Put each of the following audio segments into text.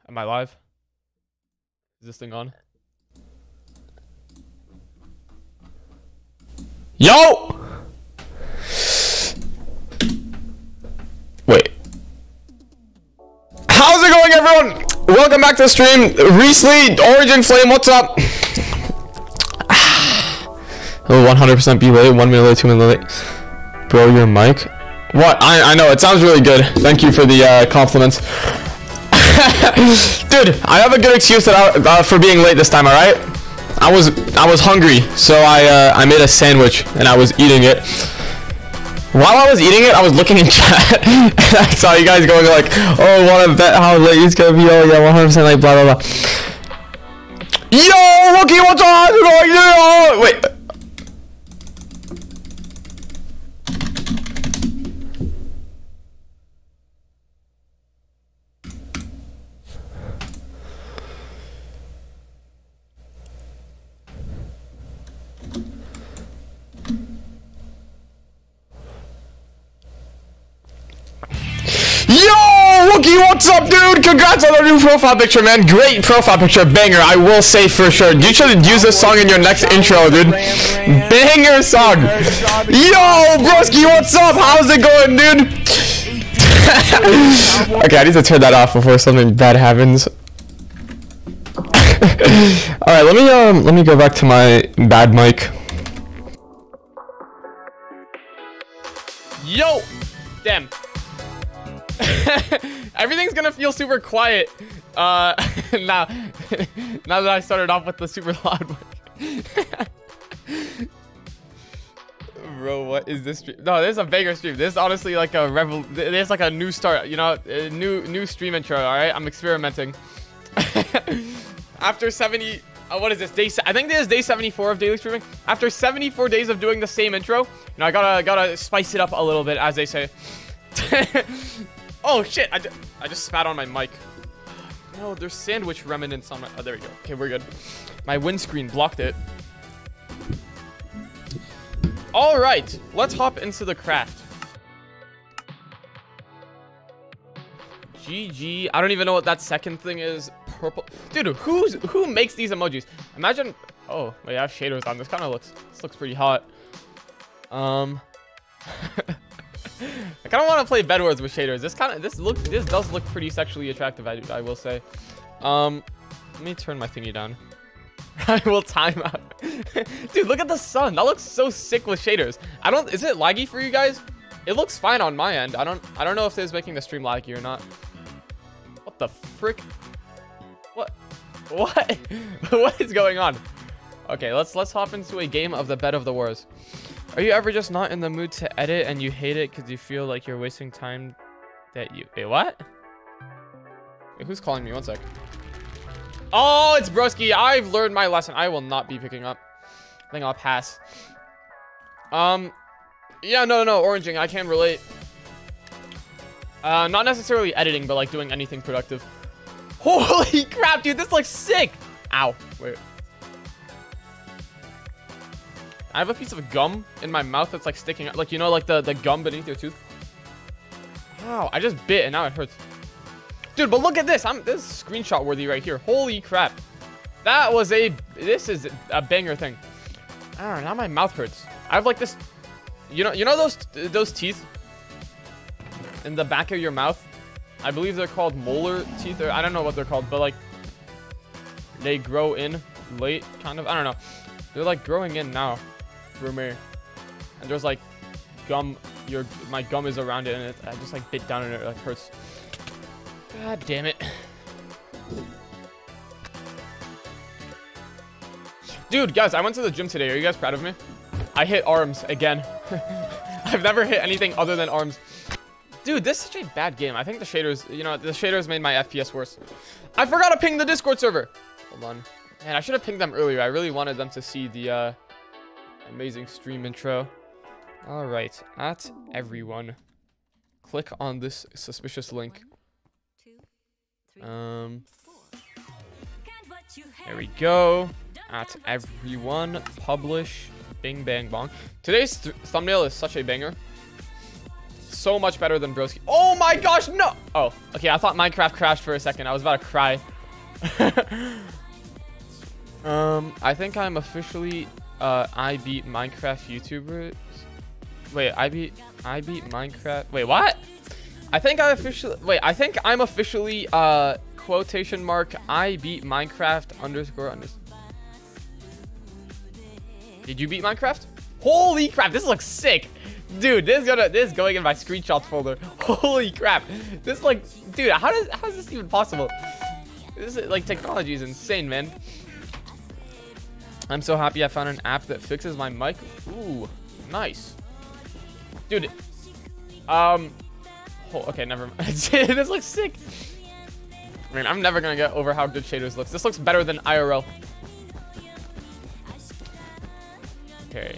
Am I live? Is this thing on? Yo! Wait. How's it going, everyone? Welcome back to the stream. Recently, Origin Flame, what's up? 100% be late, 1 minute late, 2 minutes late. Bro, your mic? What? I know, it sounds really good. Thank you for the compliments. Dude, I have a good excuse that for being late this time, alright? I was hungry, so I made a sandwich and I was eating it. While I was eating it, I was looking in chat and I saw you guys going like, oh, wanna bet how late it's gonna be? Oh yeah, 100% late, blah blah blah. Yo, Rookie, what's on? Wait. Wookie, what's up, dude? Congrats on the new profile picture, man. Great profile picture. Banger, I will say for sure. You should use this song in your next intro, dude. Banger song. Yo, broski, what's up? How's it going, dude? Okay, I need to turn that off before something bad happens. Alright, let me go back to my bad mic. Yo! Damn. Everything's gonna feel super quiet now that I started off with the super loud one. Bro, what is this stream? No, this is a banger stream. This is honestly like a there's like a new start, you know, a new stream intro. All right, I'm experimenting. After 70 what is this, I think this is day 74 of daily streaming. After 74 days of doing the same intro, you know, I gotta spice it up a little bit, as they say. Oh shit, I just spat on my mic. No, there's sandwich remnants on my... Oh, there we go. Okay, we're good. My windscreen blocked it. All right, let's hop into the craft. GG. I don't even know what that second thing is. Purple. Dude, who makes these emojis? Imagine... Oh, wait, I have shaders on. This looks pretty hot. I kind of want to play Bed Wars with shaders. This does look pretty sexually attractive, I will say. Let me turn my thingy down. I will time out. Dude, look at the sun. That looks so sick with shaders. Is it laggy for you guys? It looks fine on my end. I don't know if this is making the stream laggy or not. What the frick? What what is going on? Okay, let's hop into a game of the Bed of the Wars. Are you ever just not in the mood to edit and you hate it because you feel like you're wasting time that you... Wait, what? Wait, who's calling me? One sec. Oh, it's Broski. I've learned my lesson. I will not be picking up. I think I'll pass. Yeah, no, oranging. I can relate. Not necessarily editing, but like doing anything productive. Holy crap, dude. This looks sick. Ow. Wait. I have a piece of gum in my mouth that's like sticking out, like, you know, like the gum beneath your tooth. Wow, I just bit and now it hurts. Dude, but look at this. This is screenshot worthy right here. Holy crap. This is a banger thing. I don't know, now my mouth hurts. I have like this, you know those teeth in the back of your mouth? I believe they're called molar teeth, or I don't know what they're called, but like they grow in late, kind of. I don't know. They're like growing in now. For me, and there's like gum. My gum is around it, and I just like bit down and it like hurts. God damn it, dude, guys! I went to the gym today. Are you guys proud of me? I hit arms again. I've never hit anything other than arms. Dude, this is such a bad game. I think the shaders, you know, the shaders made my FPS worse. I forgot to ping the Discord server. Hold on, man. I should have pinged them earlier. I really wanted them to see the amazing stream intro. All right, at everyone, click on this suspicious link. There we go. At everyone, publish. Bing bang bong. Today's thumbnail is such a banger. so much better than Broski. Oh my gosh, no! Oh, okay, I thought Minecraft crashed for a second. I was about to cry. I think I'm officially I beat Minecraft YouTuber. Wait, I beat Minecraft. Wait, what? I think I'm officially quotation mark I beat Minecraft underscore. Did you beat Minecraft? Holy crap, this looks sick. Dude, this is going in my screenshots folder. Holy crap. This like, dude, how is this even possible? This is like, technology is insane, man. I'm so happy I found an app that fixes my mic. Ooh, nice. Dude. Oh, okay, never mind. This looks sick. I mean, I'm never gonna get over how good shaders looks. This looks better than IRL. Okay.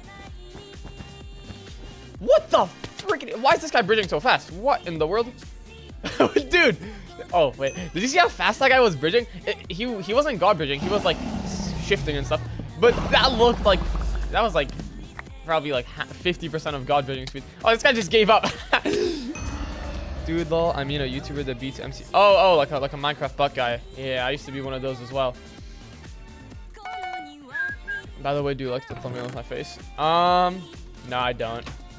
What the freaking? Why is this guy bridging so fast? What in the world? Dude. Oh, wait. Did you see how fast that guy was bridging? He wasn't god bridging. He was like shifting and stuff. But that looked like, that was like probably like 50% of god bridging speed. Oh, this guy just gave up. Dude, lol, I mean a YouTuber that beats MC. Oh, like a Minecraft butt guy. Yeah, I used to be one of those as well. By the way, do you like the thumbnail with my face? No, I don't.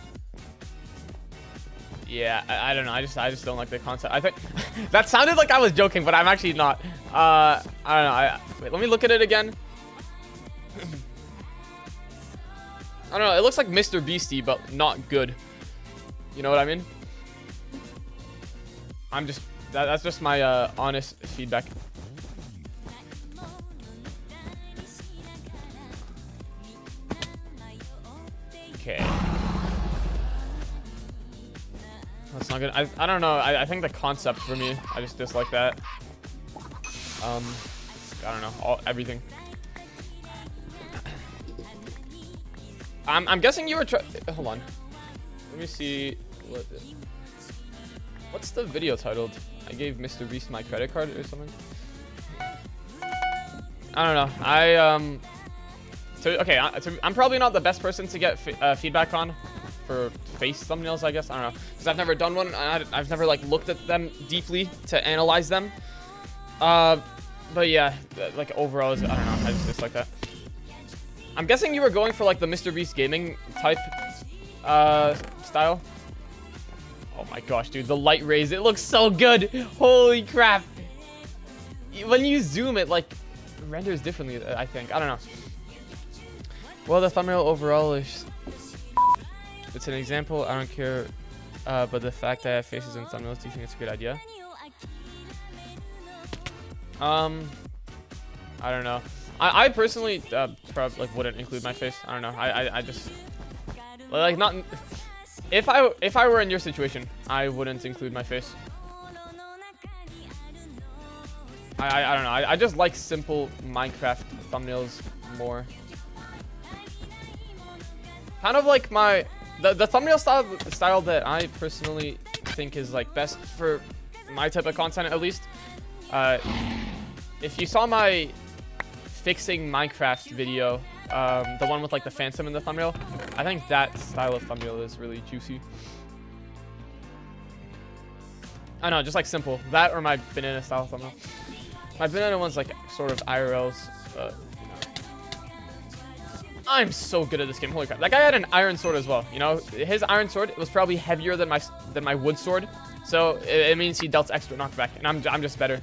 Yeah, I don't know. I just don't like the concept. I think that sounded like I was joking, but I'm actually not. I don't know. Wait, let me look at it again. I don't know. It looks like Mr. Beastie, but not good. You know what I mean? That's just my honest feedback. Okay. That's not good. I don't know. I think the concept for me, I just dislike that. I don't know. Everything. I'm guessing you were hold on. Let me see what's the video titled? I gave Mr. Beast my credit card or something. I don't know. Okay, I'm probably not the best person to get feedback on for face thumbnails, I guess. I don't know, because I've never done one. I've never like looked at them deeply to analyze them. But yeah, like overall, I don't know. I just dislike that. I'm guessing you were going for like the Mr. Beast gaming type style. Oh my gosh, dude, the light rays, it looks so good. Holy crap. When you zoom, it like renders differently, I think. I don't know. Well, the thumbnail overall is, it's an example. I don't care, but the fact that I have faces in thumbnails, do you think it's a good idea? I don't know. I personally probably like wouldn't include my face. I don't know. I just like not. If I were in your situation, I wouldn't include my face. I don't know. I just like simple Minecraft thumbnails more. Kind of like the thumbnail style that I personally think is like best for my type of content, at least. If you saw my fixing Minecraft video, the one with like the phantom in the thumbnail, I think that style of thumbnail is really juicy. I don't know, just like simple. That or my banana style thumbnail. My banana one's like sort of IRLs, but you know. I'm so good at this game. Holy crap. That guy had an iron sword as well. You know, his iron sword was probably heavier than my wood sword. So it means he dealt extra knockback, and I'm just better.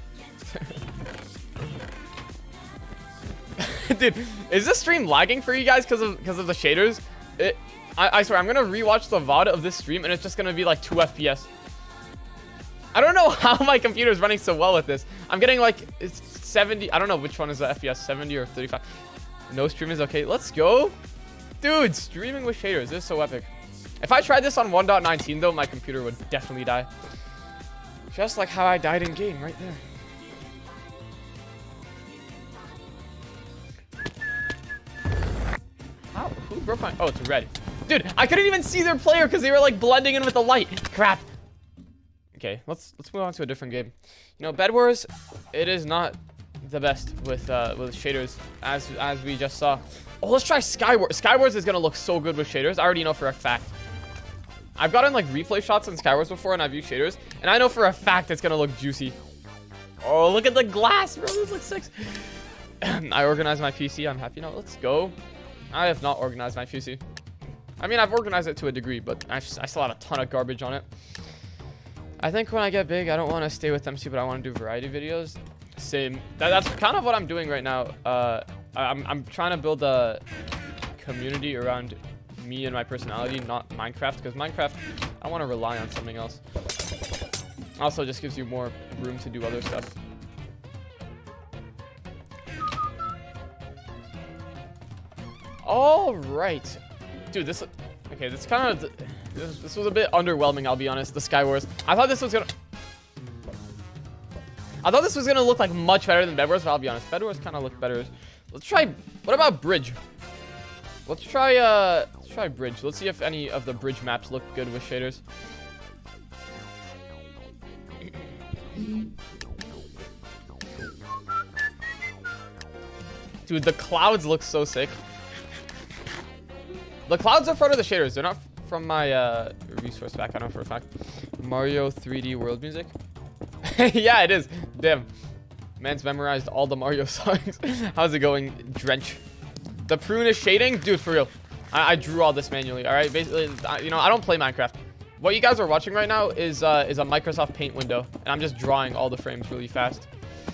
Dude, is this stream lagging for you guys because of the shaders? I swear, I'm gonna rewatch the VOD of this stream and it's just gonna be like 2 FPS. I don't know how my computer is running so well with this. I'm getting like, it's 70. I don't know which one is the FPS, 70 or 35. No stream is okay. Let's go. Dude, streaming with shaders is so epic. If I tried this on 1.19 though, my computer would definitely die. Just like how I died in game right there. How? Who broke my... Oh, it's red. Dude, I couldn't even see their player because they were like blending in with the light. Crap. Okay, let's move on to a different game. You know, Bed Wars, it is not the best with shaders, as we just saw. Oh, let's try Skywars. Skywars is gonna look so good with shaders. I already know for a fact. I've gotten like replay shots in Skywars before and I've used shaders, and I know for a fact it's gonna look juicy. Oh, look at the glass, bro. This looks sick. I organized my PC. I'm happy now. Let's go. I have not organized my PC. I mean, I've organized it to a degree, but I still have a ton of garbage on it. I think when I get big, I don't want to stay with MC, but I want to do variety videos. Same. That's kind of what I'm doing right now. I'm trying to build a community around me and my personality, not Minecraft, because Minecraft, I want to rely on something else. Also, just gives you more room to do other stuff. All right, dude. Okay. This kind of this was a bit underwhelming. I'll be honest. The Skywars. I thought this was gonna look like much better than Bed Wars, but I'll be honest. Bed Wars kind of looked better. Let's try. What about Bridge? Let's try Bridge. Let's see if any of the Bridge maps look good with shaders. Dude, the clouds look so sick. The clouds are part of the shaders. They're not from my resource pack. I know for a fact. Mario 3D world music. Yeah, it is. Damn. Man's memorized all the Mario songs. How's it going, Drench? The prune is shading? Dude, for real. I drew all this manually, all right? Basically, you know, I don't play Minecraft. What you guys are watching right now is a Microsoft Paint window, and I'm just drawing all the frames really fast.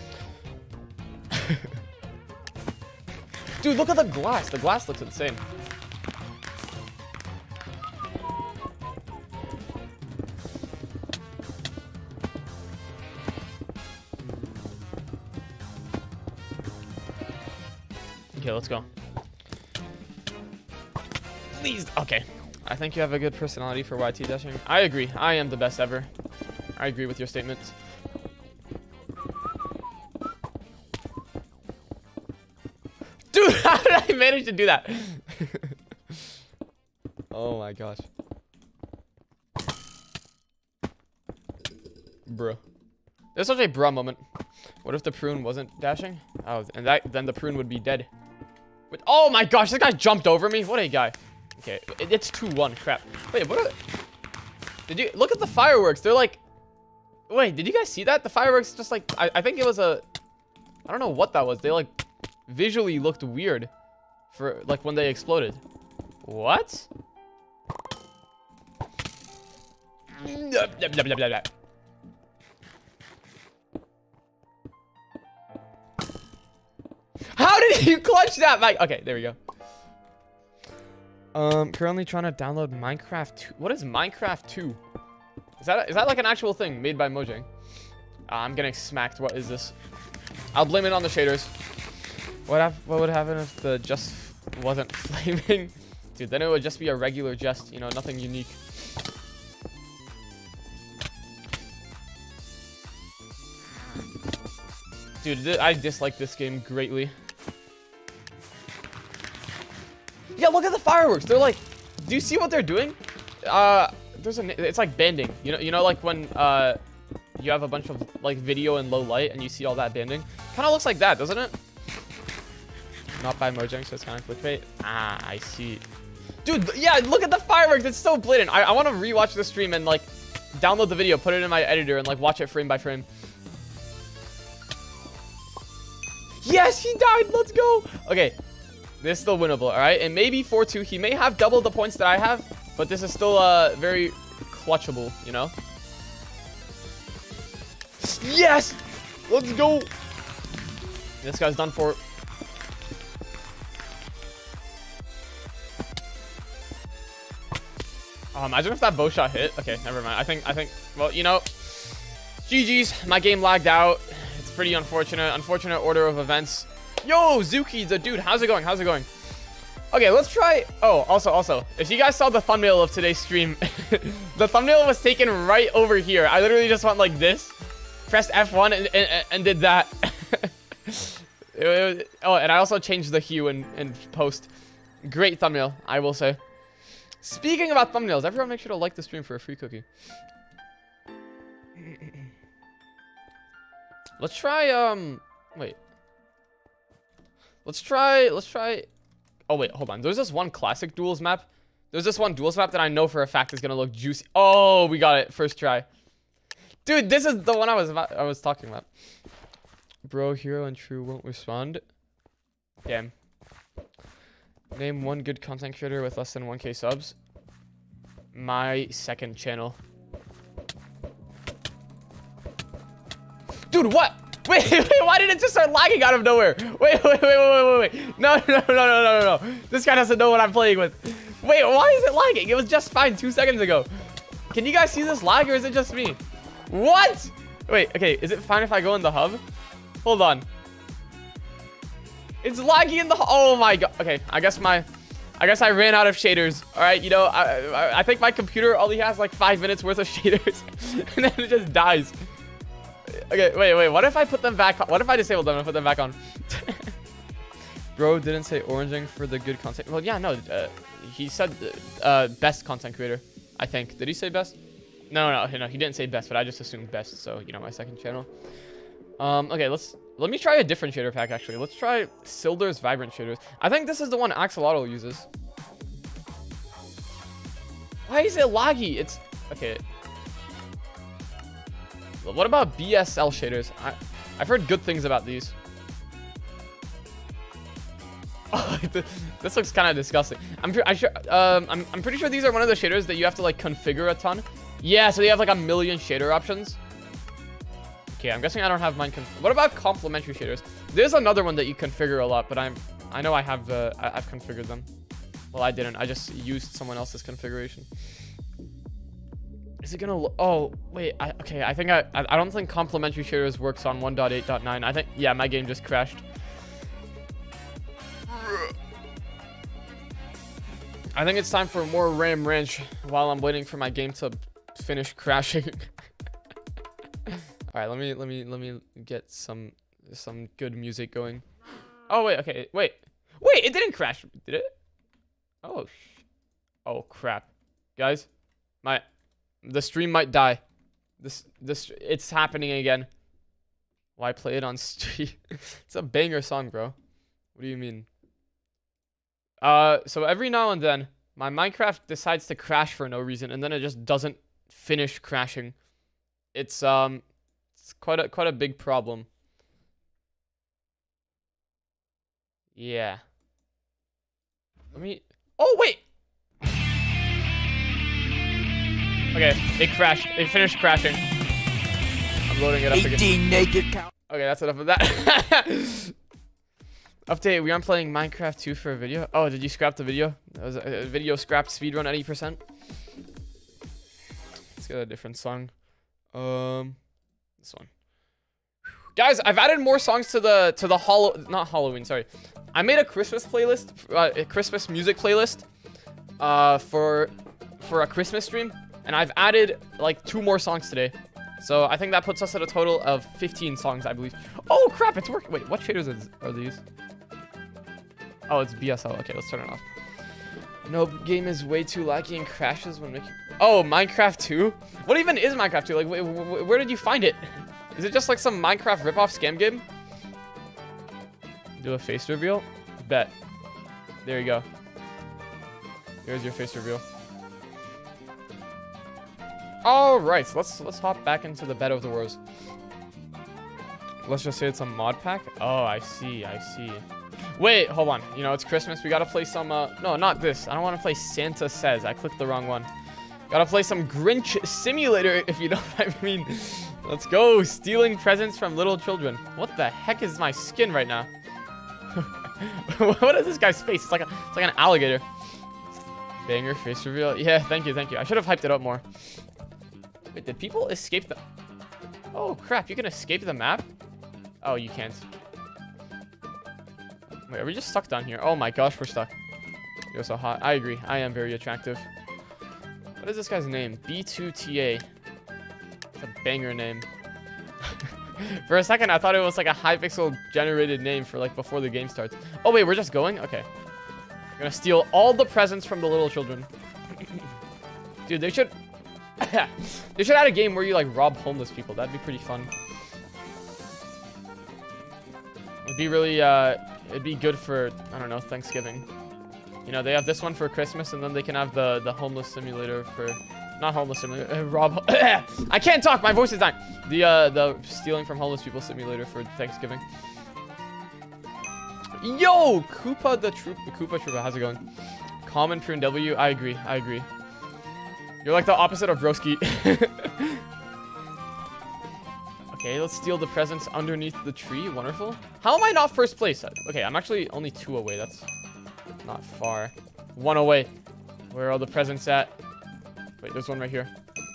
Dude, look at the glass. The glass looks insane. Okay, let's go. Please. Okay. I think you have a good personality for YT dashing. I agree. I am the best ever. I agree with your statements. Dude, how did I manage to do that? Oh my gosh. Bruh. There's such a bruh moment. What if the prune wasn't dashing? Oh, and then the prune would be dead. But, oh my gosh, this guy jumped over me. What a guy. Okay, it's 2-1. Crap. Wait, what are... Did you... Look at the fireworks. They're like... Wait, did you guys see that? The fireworks just like... I think it was a... I don't know what that was. They like... Visually looked weird. For like when they exploded. What? How did you clutch that, Mike? Okay, there we go. Currently trying to download Minecraft 2. What is Minecraft 2? Is that like an actual thing made by Mojang? I'm getting smacked. What is this? I'll blame it on the shaders. What would happen if the just wasn't flaming? Dude, then it would just be a regular just, you know, nothing unique. Dude, I dislike this game greatly. Yeah, look at the fireworks. They're like, do you see what they're doing? It's like banding. You know, like when you have a bunch of like video in low light and you see all that banding. Kind of looks like that, doesn't it? Not by Mojang, so it's kind of clickbait. Ah, I see. Dude, yeah, look at the fireworks. It's so blatant. I want to rewatch the stream and like download the video, put it in my editor, and like watch it frame by frame. Yes, he died. Let's go. Okay. This is still winnable, all right? And maybe 4-2. He may have double the points that I have, but this is still very clutchable, you know? Yes! Let's go! This guy's done for. Oh, imagine if that bow shot hit. Okay, never mind. I think, well, you know, GG's. My game lagged out. It's pretty unfortunate. Unfortunate order of events. Yo, Zuki, the dude, how's it going? How's it going? Okay, let's try. Oh, also, if you guys saw the thumbnail of today's stream, the thumbnail was taken right over here. I literally just went like this, pressed F1 and did that. Oh, and I also changed the hue in post. Great thumbnail, I will say. Speaking about thumbnails, everyone make sure to like the stream for a free cookie. Let's try, wait. Let's try. Oh, wait, hold on. There's this one classic duels map There's this one dual swap that I know for a fact is gonna look juicy. Oh, we got it. First try. Dude, this is the one I was talking about. Bro, hero and true won't respond. Damn. Name one good content creator with less than 1K subs. My second channel. Dude, what? Wait, why did it just start lagging out of nowhere? Wait. No. This guy doesn't know what I'm playing with. Wait, why is it lagging? It was just fine 2 seconds ago. Can you guys see this lag or is it just me? What? Wait, okay, is it fine if I go in the hub? Hold on. It's laggy in the oh my god. Okay, I guess I ran out of shaders. All right, you know, I think my computer only has like 5 minutes worth of shaders and then it just dies. Okay, wait, what if I put them back on? What if I disable them and put them back on? Bro didn't say oranging for the good content. Well, yeah, no, he said best content creator, I think. Did he say best? No, he didn't say best, but I just assumed best. So, you know, my second channel. Okay, let me try a different shader pack, actually. Let's try Silder's Vibrant Shaders. I think this is the one Axolotl uses. Why is it laggy? It's... Okay. What about BSL shaders? I've heard good things about these. Oh, this looks kind of disgusting. I'm pretty sure these are one of the shaders that you have to like configure a ton. Yeah, so they have like a million shader options. Okay, I'm guessing I don't have mine. What about complementary shaders? There's another one that you configure a lot, but I know I have I've configured them. Well, I didn't. I just used someone else's configuration. Is it gonna? Oh wait. Okay. I think I don't think complementary shaders works on 1.8.9. I think yeah, my game just crashed. I think it's time for more Ram Ranch while I'm waiting for my game to finish crashing. All right, let me get some good music going. Oh wait, okay, wait, it didn't crash, did it? Oh crap, guys, the stream might die. It's happening again. Why play it on stream? It's a banger song, bro. What do you mean? So every now and then, my Minecraft decides to crash for no reason, and then it just doesn't finish crashing. It's quite a big problem. Yeah. Let me. Oh wait. Okay, it crashed. It finished crashing. I'm loading it up again. 18 naked cow. Okay, that's enough of that. Update, we aren't playing Minecraft 2 for a video. Oh, did you scrap the video? That was a video scrapped speedrun at 80%. Let's get a different song. This one. Guys, I've added more songs to the not Halloween, sorry. I made a Christmas playlist, a Christmas music playlist for a Christmas stream, and I've added like 2 more songs today. So I think that puts us at a total of 15 songs, I believe. Oh crap, it's working. Wait, what shaders are these? Oh, it's BSL. Okay, let's turn it off. No, game is way too laggy and crashes when making... Oh, Minecraft 2? What even is Minecraft 2? Like, where did you find it? Is it just like some Minecraft ripoff scam game? Do a face reveal? Bet. There you go. Here's your face reveal. All right, so let's hop back into the bed of the wars. Let's just say it's a mod pack. Oh, I see. Wait, hold on. You know, it's Christmas. We gotta play some, no, not this. I don't want to play Santa Says. I clicked the wrong one. Gotta play some Grinch Simulator, if you know what I mean. Let's go. Stealing presents from little children. What the heck is my skin right now? What is this guy's face? It's like an alligator. Banger face reveal. Yeah, thank you. I should have hyped it up more. Wait, did people escape the... Oh, crap. You can escape the map? Oh, you can't. Wait, are we just stuck down here? Oh my gosh, we're stuck. You're so hot. I agree. I am very attractive. What is this guy's name? B2TA. It's a banger name. For a second, I thought it was like a Hypixel generated name for like before the game starts. Oh wait, we're just going? Okay. We're gonna steal all the presents from the little children. Dude, they should... they should add a game where you like rob homeless people. That'd be pretty fun. It'd be really, it'd be good for, I don't know, Thanksgiving. You know, they have this one for Christmas, and then they can have the homeless simulator for, not homeless simulator, Rob. I can't talk. My voice is dying. The stealing from homeless people simulator for Thanksgiving. Yo, Koopa the Koopa Troopa, how's it going? Common Prune W, I agree. You're like the opposite of Broski. Okay, let's steal the presents underneath the tree. Wonderful. How am I not first place? Okay, I'm actually only 2 away. That's not far. 1 away. Where are all the presents at? Wait, there's one right here.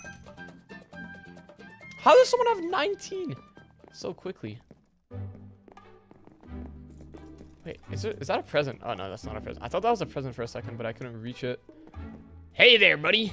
How does someone have 19 so quickly? Wait, is that a present? Oh, no, that's not a present. I thought that was a present for a second, but I couldn't reach it. Hey there, buddy.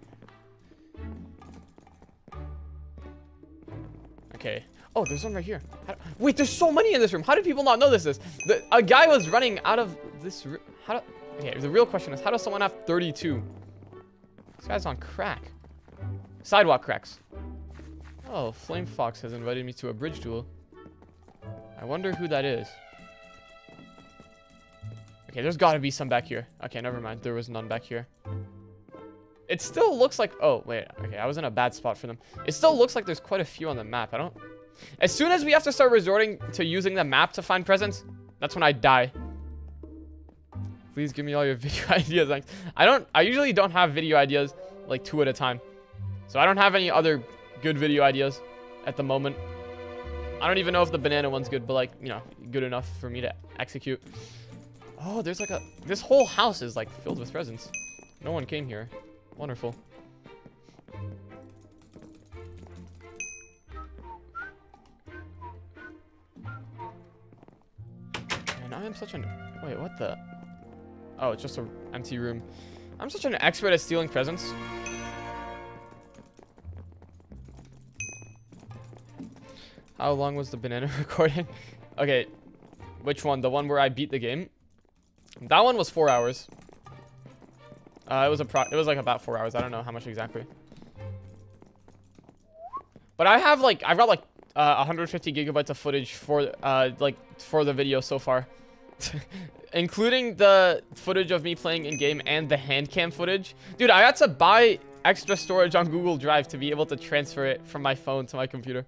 Okay. Oh, there's one right here. Wait, there's so many in this room. How did people not know this is? A guy was running out of this room. Okay, the real question is, how does someone have 32? This guy's on crack. Sidewalk cracks. Oh, Flame Fox has invited me to a bridge duel. I wonder who that is. Okay, there's got to be some back here. Okay, never mind. There was none back here. It still looks like... Oh, wait. Okay, I was in a bad spot for them. It still looks like there's quite a few on the map. I don't... As soon as we have to start resorting to using the map to find presents, that's when I die. Please give me all your video ideas. Thanks. I usually don't have video ideas, like 2 at a time. So I don't have any other good video ideas at the moment. I don't even know if the banana one's good, but like, you know, good enough for me to execute. Oh, there's like this whole house is like filled with presents. No one came here. Wonderful. And I am such an... Wait, what the... Oh, it's just an empty room. I'm such an expert at stealing presents. How long was the banana recording? Okay, which one? The one where I beat the game? That one was 4 hours. It was like about 4 hours. I don't know how much exactly. But I've got like 150 gigabytes of footage for the video so far. Including the footage of me playing in game and the hand cam footage. Dude, I had to buy extra storage on Google Drive to be able to transfer it from my phone to my computer.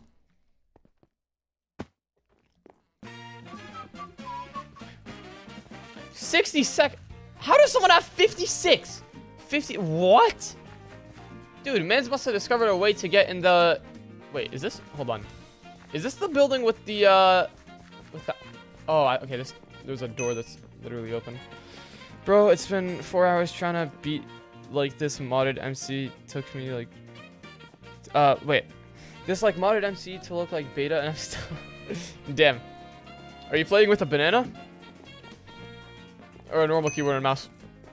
How does someone have 56? 50? What? Dude, mans must have discovered a way to get in the... Wait, is this... Hold on. Is this the building with the... Oh, okay, there's a door that's literally open. Bro, it's been 4 hours trying to beat, like, this modded MC. Took me, like... wait. This, like, modded MC to look like beta, and I'm still... Damn. Are you playing with a banana? Or a normal keyboard and mouse?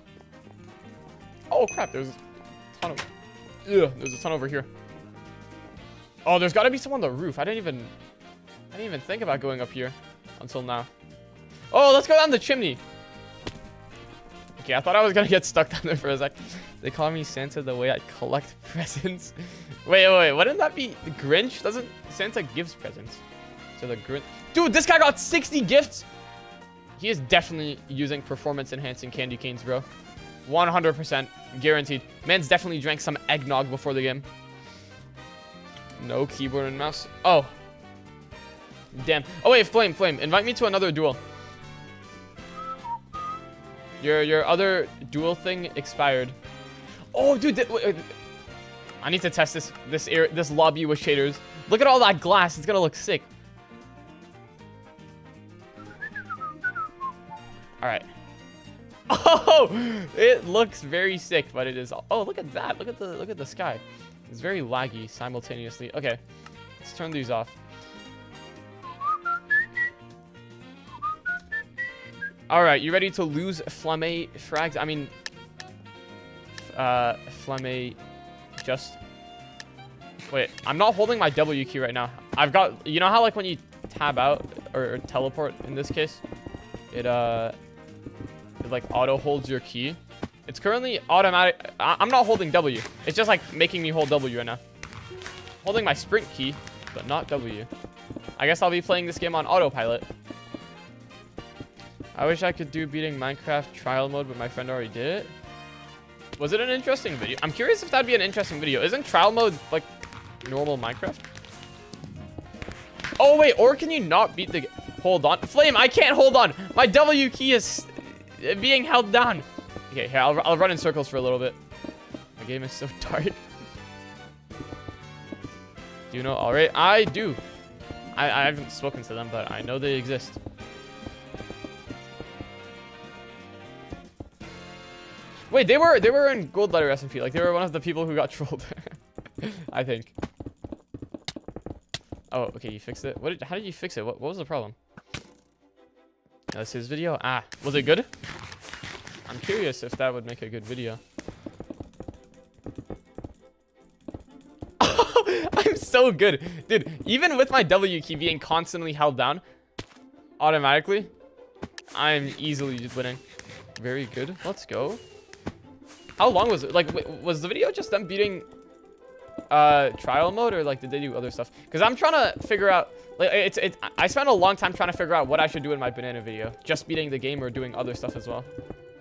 Oh, crap, there's a ton of... Ugh, there's a ton over here. Oh, there's got to be someone on the roof. I didn't even think about going up here until now. Oh, let's go down the chimney. Okay, I thought I was gonna get stuck down there for a sec. They call me Santa the way I collect presents. Wait, wouldn't that be the Grinch? Doesn't Santa gives presents? So the Grinch... Dude, this guy got 60 gifts. He is definitely using performance enhancing candy canes, bro. 100% guaranteed. Man's definitely drank some eggnog before the game. No keyboard and mouse. Oh. Damn. Oh, wait, Flame. Invite me to another duel. Your other duel thing expired. Oh, dude. I need to test this lobby with shaders. Look at all that glass. It's going to look sick. All right. Oh, it looks very sick, but it is... Oh, look at that. Look at the sky. It's very laggy simultaneously. Okay, let's turn these off. All right, you ready to lose Flamme frags? I mean, Flamme just... Wait, I'm not holding my W key right now. I've got... You know how, like, when you tab out or teleport in this case, it like auto holds your key. It's currently automatic. I'm not holding W. It's just like making me hold W right now. Holding my sprint key, but not W. I guess I'll be playing this game on autopilot. I wish I could do beating Minecraft trial mode, but my friend already did it. Was it an interesting video? I'm curious if that'd be an interesting video. Isn't trial mode like normal Minecraft? Oh wait, or can you not beat the... Hold on. Flame, I can't hold on. My W key is being held down. Okay, here, I'll run in circles for a little bit. My game is so dark. Do you know? All right, I do. I haven't spoken to them, but I know they exist. Wait, they were in gold letter SMP. Like, they were one of the people who got trolled. I think. Oh, okay, you fixed it. How did you fix it? What was the problem? That's his video. Ah, was it good? I'm curious if that would make a good video. I'm so good. Dude, even with my W key being constantly held down automatically, I'm easily just winning. Very good. Let's go. How long was it? Like, was the video just them beating trial mode, or like did they do other stuff? Because I'm trying to figure out, like, I spent a long time trying to figure out what I should do in my banana video. Just beating the game or doing other stuff as well.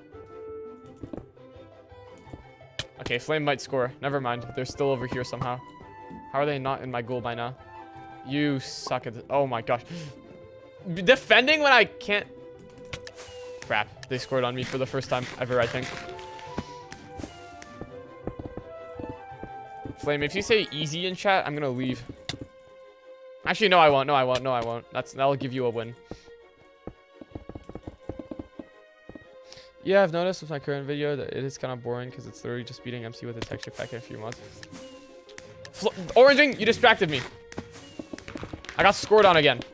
Okay, Flame might score. Never mind. They're still over here somehow. How are they not in my goal by now? You suck at this. Oh my gosh. Defending when I can't. Crap. They scored on me for the first time ever, I think. Flame, if you say easy in chat, I'm gonna leave. Actually, no, I won't. No, I won't. No, I won't. That'll give you a win. Yeah, I've noticed with my current video that it is kind of boring because it's literally just beating MC with a texture pack in a few months. Oranging, you distracted me. I got scored on again.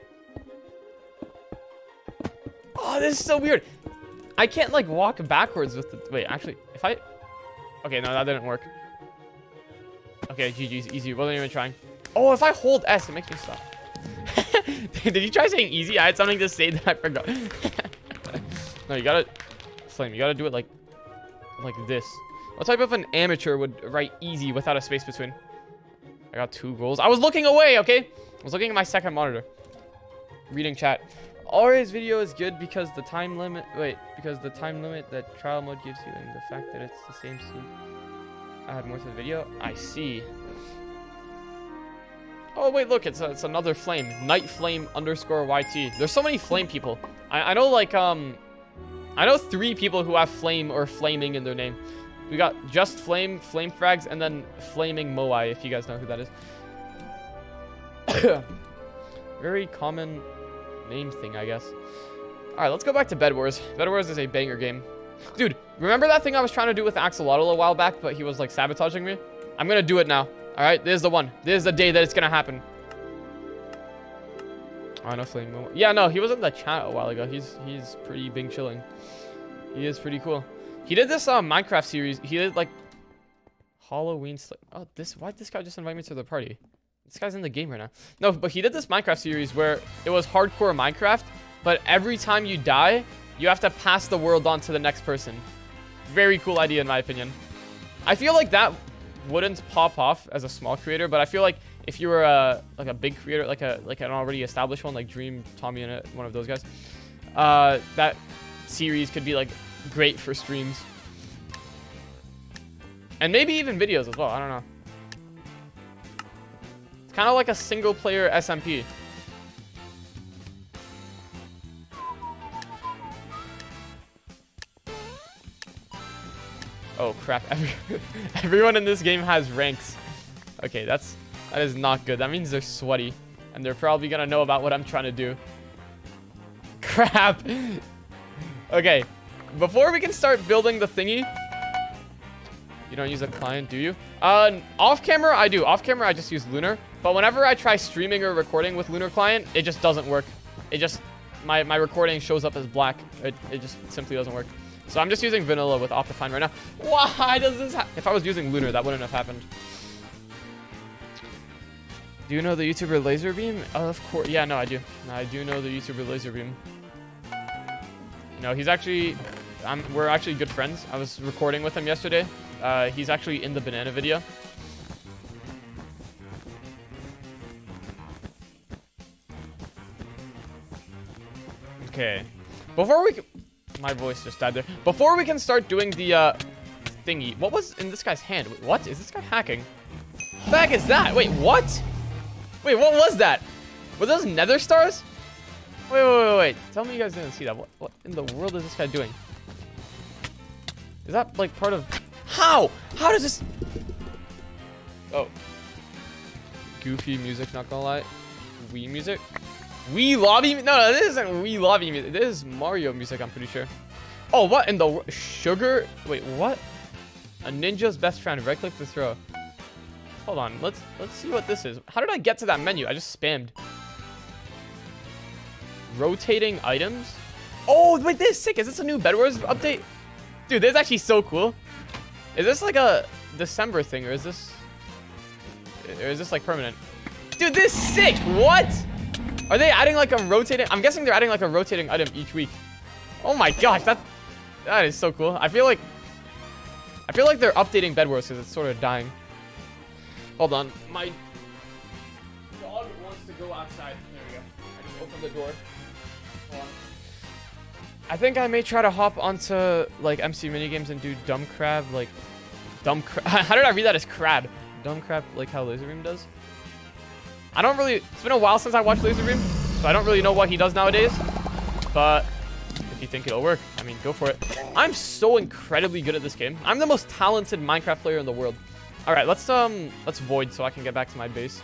Oh, this is so weird. I can't like walk backwards with the... Wait, actually, if I... Okay, no, that didn't work. Okay, GG's, easy. Wasn't even trying. Oh, if I hold S, it makes me stop. Did you try saying easy? I had something to say that I forgot. No, you gotta... Flame, you gotta do it like this. What type of an amateur would write easy without a space between? I got 2 goals. I was looking away, okay? I was looking at my second monitor. Reading chat. Always video is good because the time limit... Wait, because the time limit that trial mode gives you and the fact that it's the same suit. Add more to the video. I see. Oh, wait, look. It's another Flame. Night Flame _YT. There's so many Flame people. I know, like, I know 3 people who have Flame or Flaming in their name. We got Just Flame, Flame Frags, and then Flaming Moai, if you guys know who that is. Very common name thing, I guess. Alright, let's go back to Bed Wars. Bed Wars is a banger game. Dude, remember that thing I was trying to do with Axolotl a while back, but he was, like, sabotaging me? I'm gonna do it now. Alright, this is the one. This is the day that it's gonna happen. Oh, no Flame Moai. Yeah, no, he was in the chat a while ago. He's pretty big chilling. He is pretty cool. He did this Minecraft series. He did like Halloween. Oh, why'd this guy just invite me to the party? This guy's in the game right now. No, but he did this Minecraft series where it was hardcore Minecraft, but every time you die, you have to pass the world on to the next person. Very cool idea in my opinion. I feel like that wouldn't pop off as a small creator, but I feel like if you were like a big creator, like an already established one, like Dream, Tommy, and one of those guys, that series could be like great for streams and maybe even videos as well. I don't know. It's kind of like a single player SMP. Oh crap. Everyone in this game has ranks. Okay, that is not good. That means they're sweaty and they're probably gonna know about what I'm trying to do. Crap. Okay, before we can start building the thingy, you don't use a client, do you? Off camera, I do. Off camera, I just use Lunar. But whenever I try streaming or recording with Lunar client, it just doesn't work. It just, my recording shows up as black. It just simply doesn't work. So I'm just using vanilla with Optifine right now. Why does this happen? If I was using Lunar, that wouldn't have happened. Do you know the YouTuber Laserbeam? Of course. Yeah, no, I do. I do know the YouTuber Laserbeam. No, he's actually... we're actually good friends. I was recording with him yesterday. He's actually in the banana video. Okay. Before we can... My voice just died there. Before we can start doing the thingy. What was in this guy's hand? Wait, what? Is this guy hacking? What the heck is that? Wait, what? Wait, what was that? Were those nether stars? Wait. Tell me you guys didn't see that. What in the world is this guy doing? Is that like part of... How? How does this... Oh. Goofy music, not gonna lie. Wii music? Wii lobby? No, this isn't Wii lobby music. This is Mario music, I'm pretty sure. Oh, what in the... Sugar? Wait, what? A ninja's best friend. Right click to throw. Hold on. Let's see what this is. How did I get to that menu? I just spammed. Rotating items? Oh, wait, this is sick. Is this a new Bed Wars update? Dude, this is actually so cool. Is this like a December thing, or is this like permanent? Dude, this is sick. What? Are they adding like a rotating? I'm guessing they're adding like a rotating item each week. Oh my gosh, that is so cool. I feel like they're updating Bed Wars because it's sort of dying. Hold on, my dog wants to go outside. There we go. I just opened the door. Hold on. I think I may try to hop onto like MC minigames and do dumb crab, like dumb crab. How did I read that as crab? Dumb crab, like how Laserbeam does. I don't really. It's been a while since I watched Laserbeam, so I don't really know what he does nowadays. But if you think it'll work, I mean, go for it. I'm so incredibly good at this game. I'm the most talented Minecraft player in the world. All right, let's void so I can get back to my base.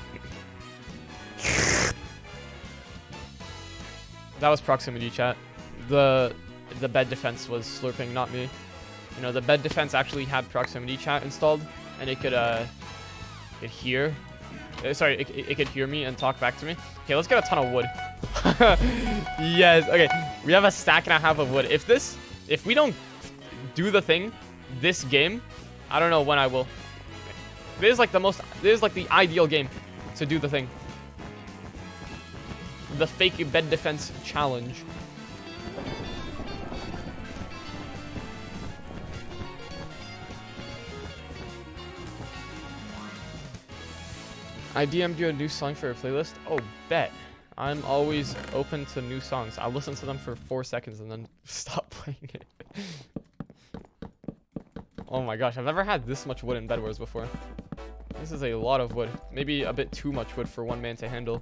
That was proximity chat. The bed defense was slurping, not me. You know, the bed defense actually had proximity chat installed, and it could hear. Sorry, it could hear me and talk back to me. Okay, let's get a ton of wood. Yes. Okay, we have a stack and a half of wood. If we don't do the thing this game, I don't know when I will. This is like the ideal game to do the thing. The fake bed defense challenge. I DM'd you a new song for your playlist. Oh, bet. I'm always open to new songs. I'll listen to them for 4 seconds and then stop playing it. Oh my gosh, I've never had this much wood in Bed Wars before. This is a lot of wood. Maybe a bit too much wood for one man to handle.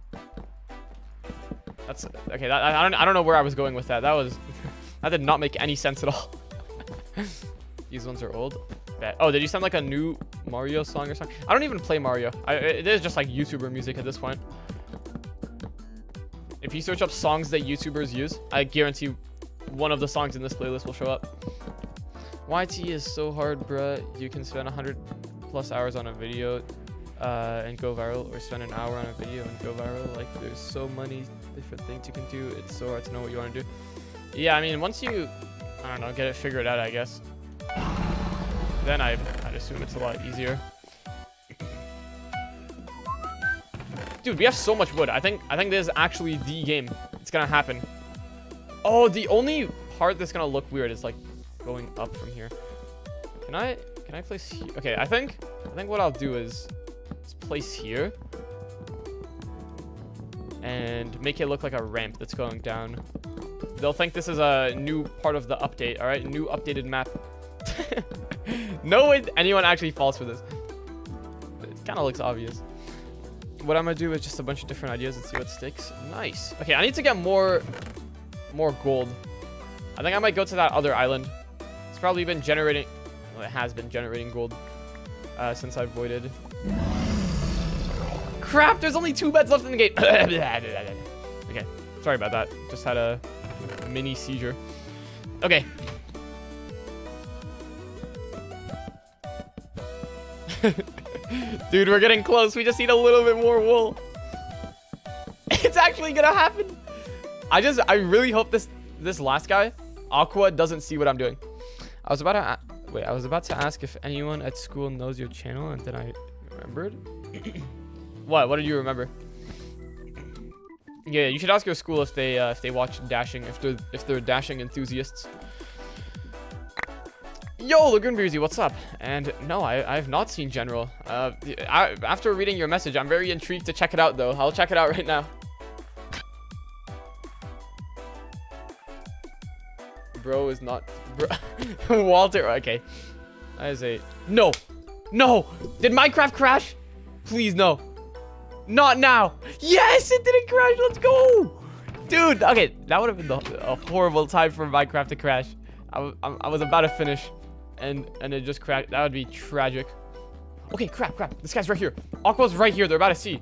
That's okay. I don't know where I was going with that. That did not make any sense at all. These ones are old. Bet. Oh, did you send like a new Mario song or something? I don't even play Mario. It is just like YouTuber music at this point. If you search up songs that YouTubers use, I guarantee one of the songs in this playlist will show up. YT is so hard, bruh. You can spend 100+ hours on a video and go viral, or spend an hour on a video and go viral. Like, there's so many different things you can do. It's so hard to know what you want to do. Yeah, I mean, once you, I don't know, get it figured out, I guess, then I'd assume it's a lot easier. Dude, we have so much wood. I think this is actually the game. It's gonna happen. Oh, the only part that's gonna look weird is like going up from here. Can I place here? Okay, I think what I'll do is let's place here and make it look like a ramp that's going down. They'll think this is a new part of the update. All right, new updated map. No way anyone actually falls for this. It kind of looks obvious. What I'm gonna do is just a bunch of different ideas and see what sticks. Nice. Okay, I need to get more gold. I think I might go to that other island. It's probably been generating, well, it has been generating gold since I voided. Crap, there's only 2 beds left in the game. Okay, sorry about that. Just had a mini seizure. Okay. Dude, we're getting close. We just need a little bit more wool. It's actually gonna happen. I really hope this last guy, Aqua, doesn't see what I'm doing. I was about to ask if anyone at school knows your channel, and then I remembered. What did you remember? Yeah, you should ask your school if they watch Dashing, if they're Dashing enthusiasts. Yo, Lagoon Beersy, what's up? And no, I have not seen General. After reading your message, I'm very intrigued to check it out, though. I'll check it out right now. bro is not Walter. Okay. That is a no. No. Did Minecraft crash? Please no. Not now. Yes, it didn't crash. Let's go. Dude, okay. That would have been a horrible time for Minecraft to crash. I was about to finish and it just crashed. That would be tragic. Okay, crap. This guy's right here. Aqua's right here. They're about to see.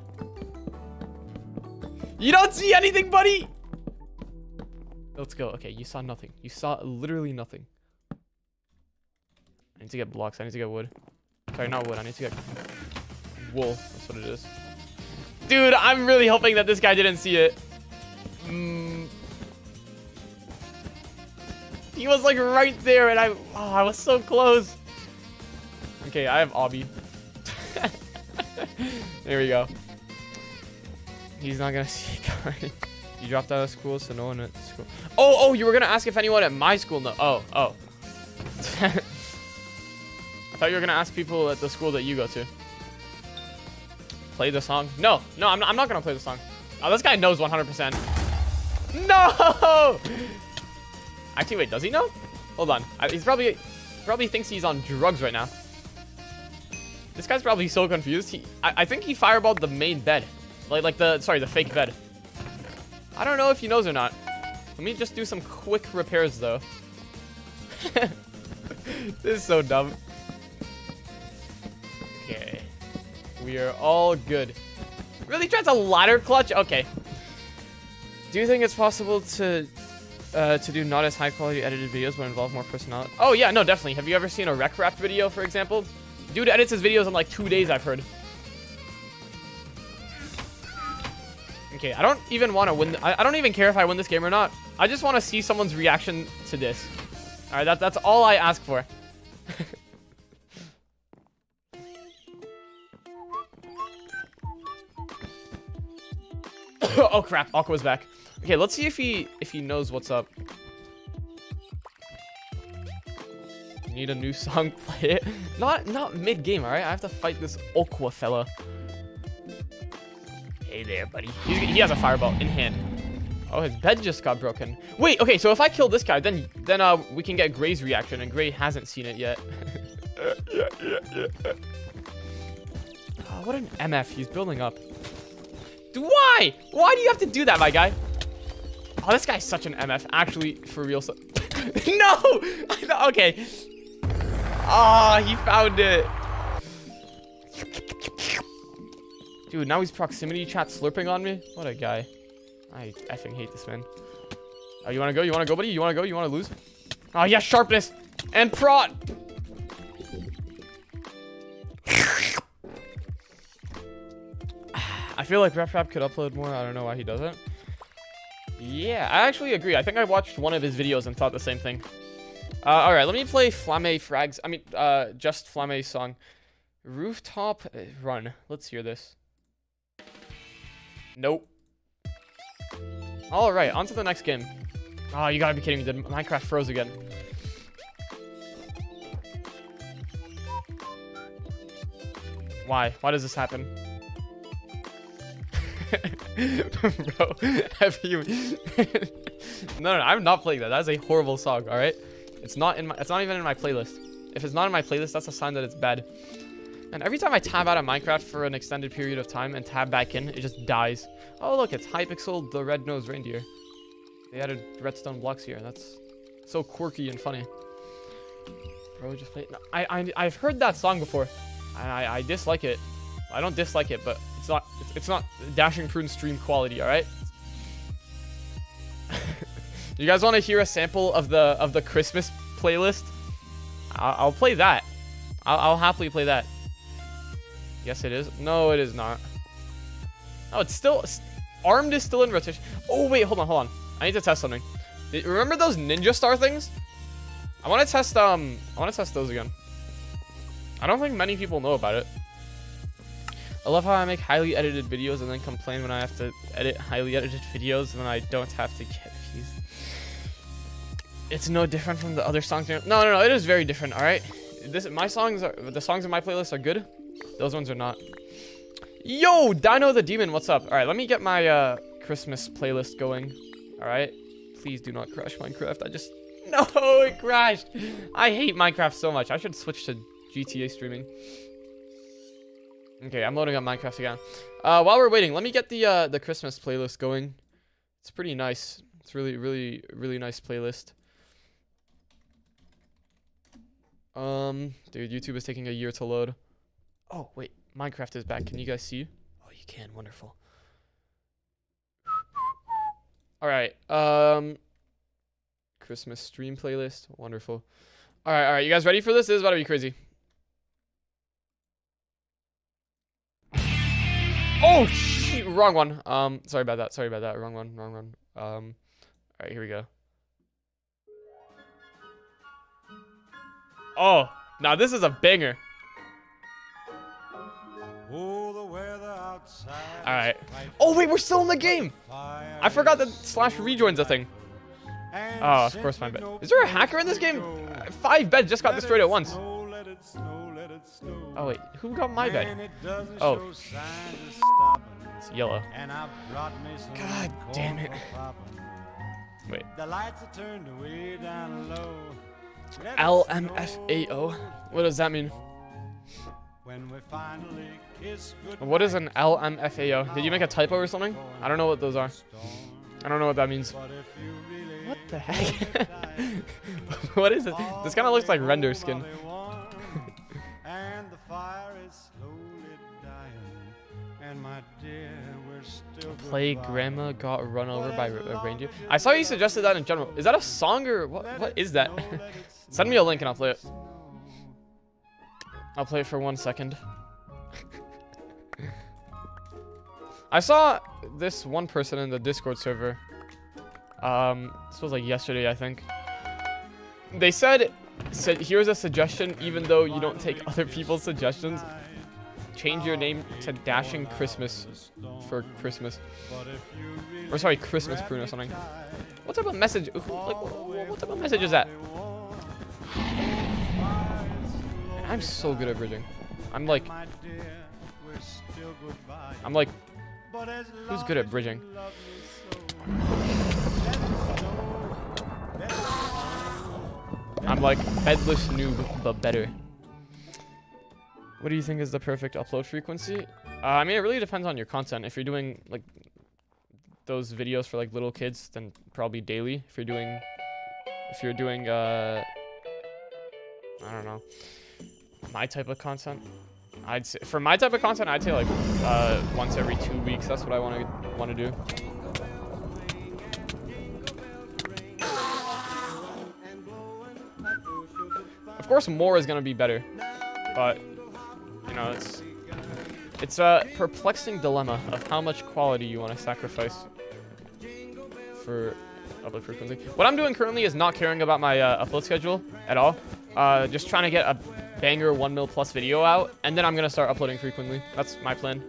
You don't see anything, buddy. Let's go. Okay, you saw nothing. You saw literally nothing. I need to get blocks. I need to get wood. Sorry, not wood. I need to get wool. That's what it is. Dude, I'm really hoping that this guy didn't see it. He was like right there and I was so close. Okay, I have obby. There we go. He's not gonna see it coming. You dropped out of school, so no one at school. Oh, you were gonna ask if anyone at my school know. Oh. I thought you were gonna ask people at the school that you go to. Play the song? No, I'm not gonna play the song. Oh, this guy knows 100%. No! Actually, wait, does he know? Hold on. He's probably thinks he's on drugs right now. This guy's probably so confused. I think he fireballed the main bed. The fake bed. I don't know if he knows or not. Let me just do some quick repairs, though. This is so dumb. Okay. We are all good. Really tries a ladder clutch? Okay. Do you think it's possible to do not as high quality edited videos but involve more personality? Oh, yeah, no, definitely. Have you ever seen a Rec Rap video, for example? Dude edits his videos in like 2 days, I've heard. Okay, I don't even want to win. I don't even care if I win this game or not. I just want to see someone's reaction to this. All right, that's all I ask for. Oh crap, Aqua's back. Okay, let's see if he knows what's up. Need a new song, play it. Not mid-game, alright? I have to fight this Aqua fella. Hey there, buddy. He has a fireball in hand. Oh, his bed just got broken. Wait, okay, so if I kill this guy, then we can get Gray's reaction, and Gray hasn't seen it yet. Oh, what an MF. He's building up. Why? Why do you have to do that, my guy? Oh, this guy's such an MF. Actually, for real. So no! Okay. Ah, he found it. Dude, now he's proximity chat slurping on me? What a guy. I effing hate this man. Oh, you want to go? You want to go, buddy? You want to go? You want to lose? Oh, yeah, sharpness. And prot. I feel like Rap could upload more. I don't know why he doesn't. Yeah, I actually agree. I think I watched one of his videos and thought the same thing. All right, let me play Flamme Frags. I mean, just Flamme's song. Rooftop Run. Let's hear this. Nope. All right, on to the next game. Oh, you gotta be kidding me. Did Minecraft froze again? Why? Why does this happen? Bro, have you... No, I'm not playing that. That's a horrible song, all right? It's not even in my playlist. If it's not in my playlist, that's a sign that it's bad. And every time I tab out of Minecraft for an extended period of time and tab back in, it just dies. Oh, look, it's Hypixel the Red-Nosed Reindeer. They added redstone blocks here. That's so quirky and funny. Bro, just play... No, I've heard that song before. I dislike it. I don't dislike it, but it's not Dashing Prune stream quality, all right? You guys want to hear a sample of the Christmas playlist? I'll play that. I'll happily play that. Yes, it is. No, it is not. Oh, it's still... Armed is still in rotation. Oh, wait, hold on. I need to test something. Remember those ninja star things? I want to test those again. I don't think many people know about it. I love how I make highly edited videos and then complain when I have to edit highly edited videos and then I don't have to get views. It's no different from the other songs. No, it is very different, all right? The songs in my playlist are good. Those ones are not. Yo, Dino the Demon, what's up? All right, let me get my Christmas playlist going. All right, please do not crash Minecraft. No, it crashed. I hate Minecraft so much. I should switch to GTA streaming. Okay, I'm loading up Minecraft again. While we're waiting, let me get the Christmas playlist going. It's pretty nice. It's really, really, really nice playlist. Dude, YouTube is taking a year to load. Oh, wait. Minecraft is back. Can you guys see? Oh, you can. Wonderful. All right. Christmas stream playlist. Wonderful. All right. You guys ready for this? This is about to be crazy. Oh, shit. Wrong one. Sorry about that. Wrong one. All right, here we go. Oh, now this is a banger. Alright. Oh, wait, we're still in the game. I forgot that / rejoin's a thing. Oh, of course, my bed. Is there a hacker in this game? 5 beds just got destroyed at once. Oh, wait. Who got my bed? Oh. It's yellow. God damn it. Wait. LMFAO? What does that mean? What is an LMFAO? Did you make a typo or something? I don't know what those are. I don't know what that means. What the heck? What is it? This kind of looks like render skin. Play Grandma Got Run Over by a Reindeer. I saw you suggested that in general. Is that a song or what is that? Send me a link and I'll play it. I'll play it for 1 second. I saw this one person in the Discord server. This was like yesterday, I think. They said here's a suggestion, even though you don't take other people's suggestions. Change your name to Dashing Christmas for Christmas. Or sorry, Christmas Prune or something. What type of message? What type of message is that? Man, I'm so good at bridging. I'm like, who's good at bridging? I'm like bedless noob, but better. What do you think is the perfect upload frequency? I mean, it really depends on your content. If you're doing like those videos for like little kids, then probably daily. If you're doing I don't know, my type of content, I'd say for my type of content, I'd say like once every 2 weeks. That's what I want to do. Of course, more is gonna be better, but you know, it's a perplexing dilemma of how much quality you want to sacrifice for upload frequency. What I'm doing currently is not caring about my upload schedule at all. Just trying to get a banger 1 mil plus video out, and then I'm gonna start uploading frequently. That's my plan.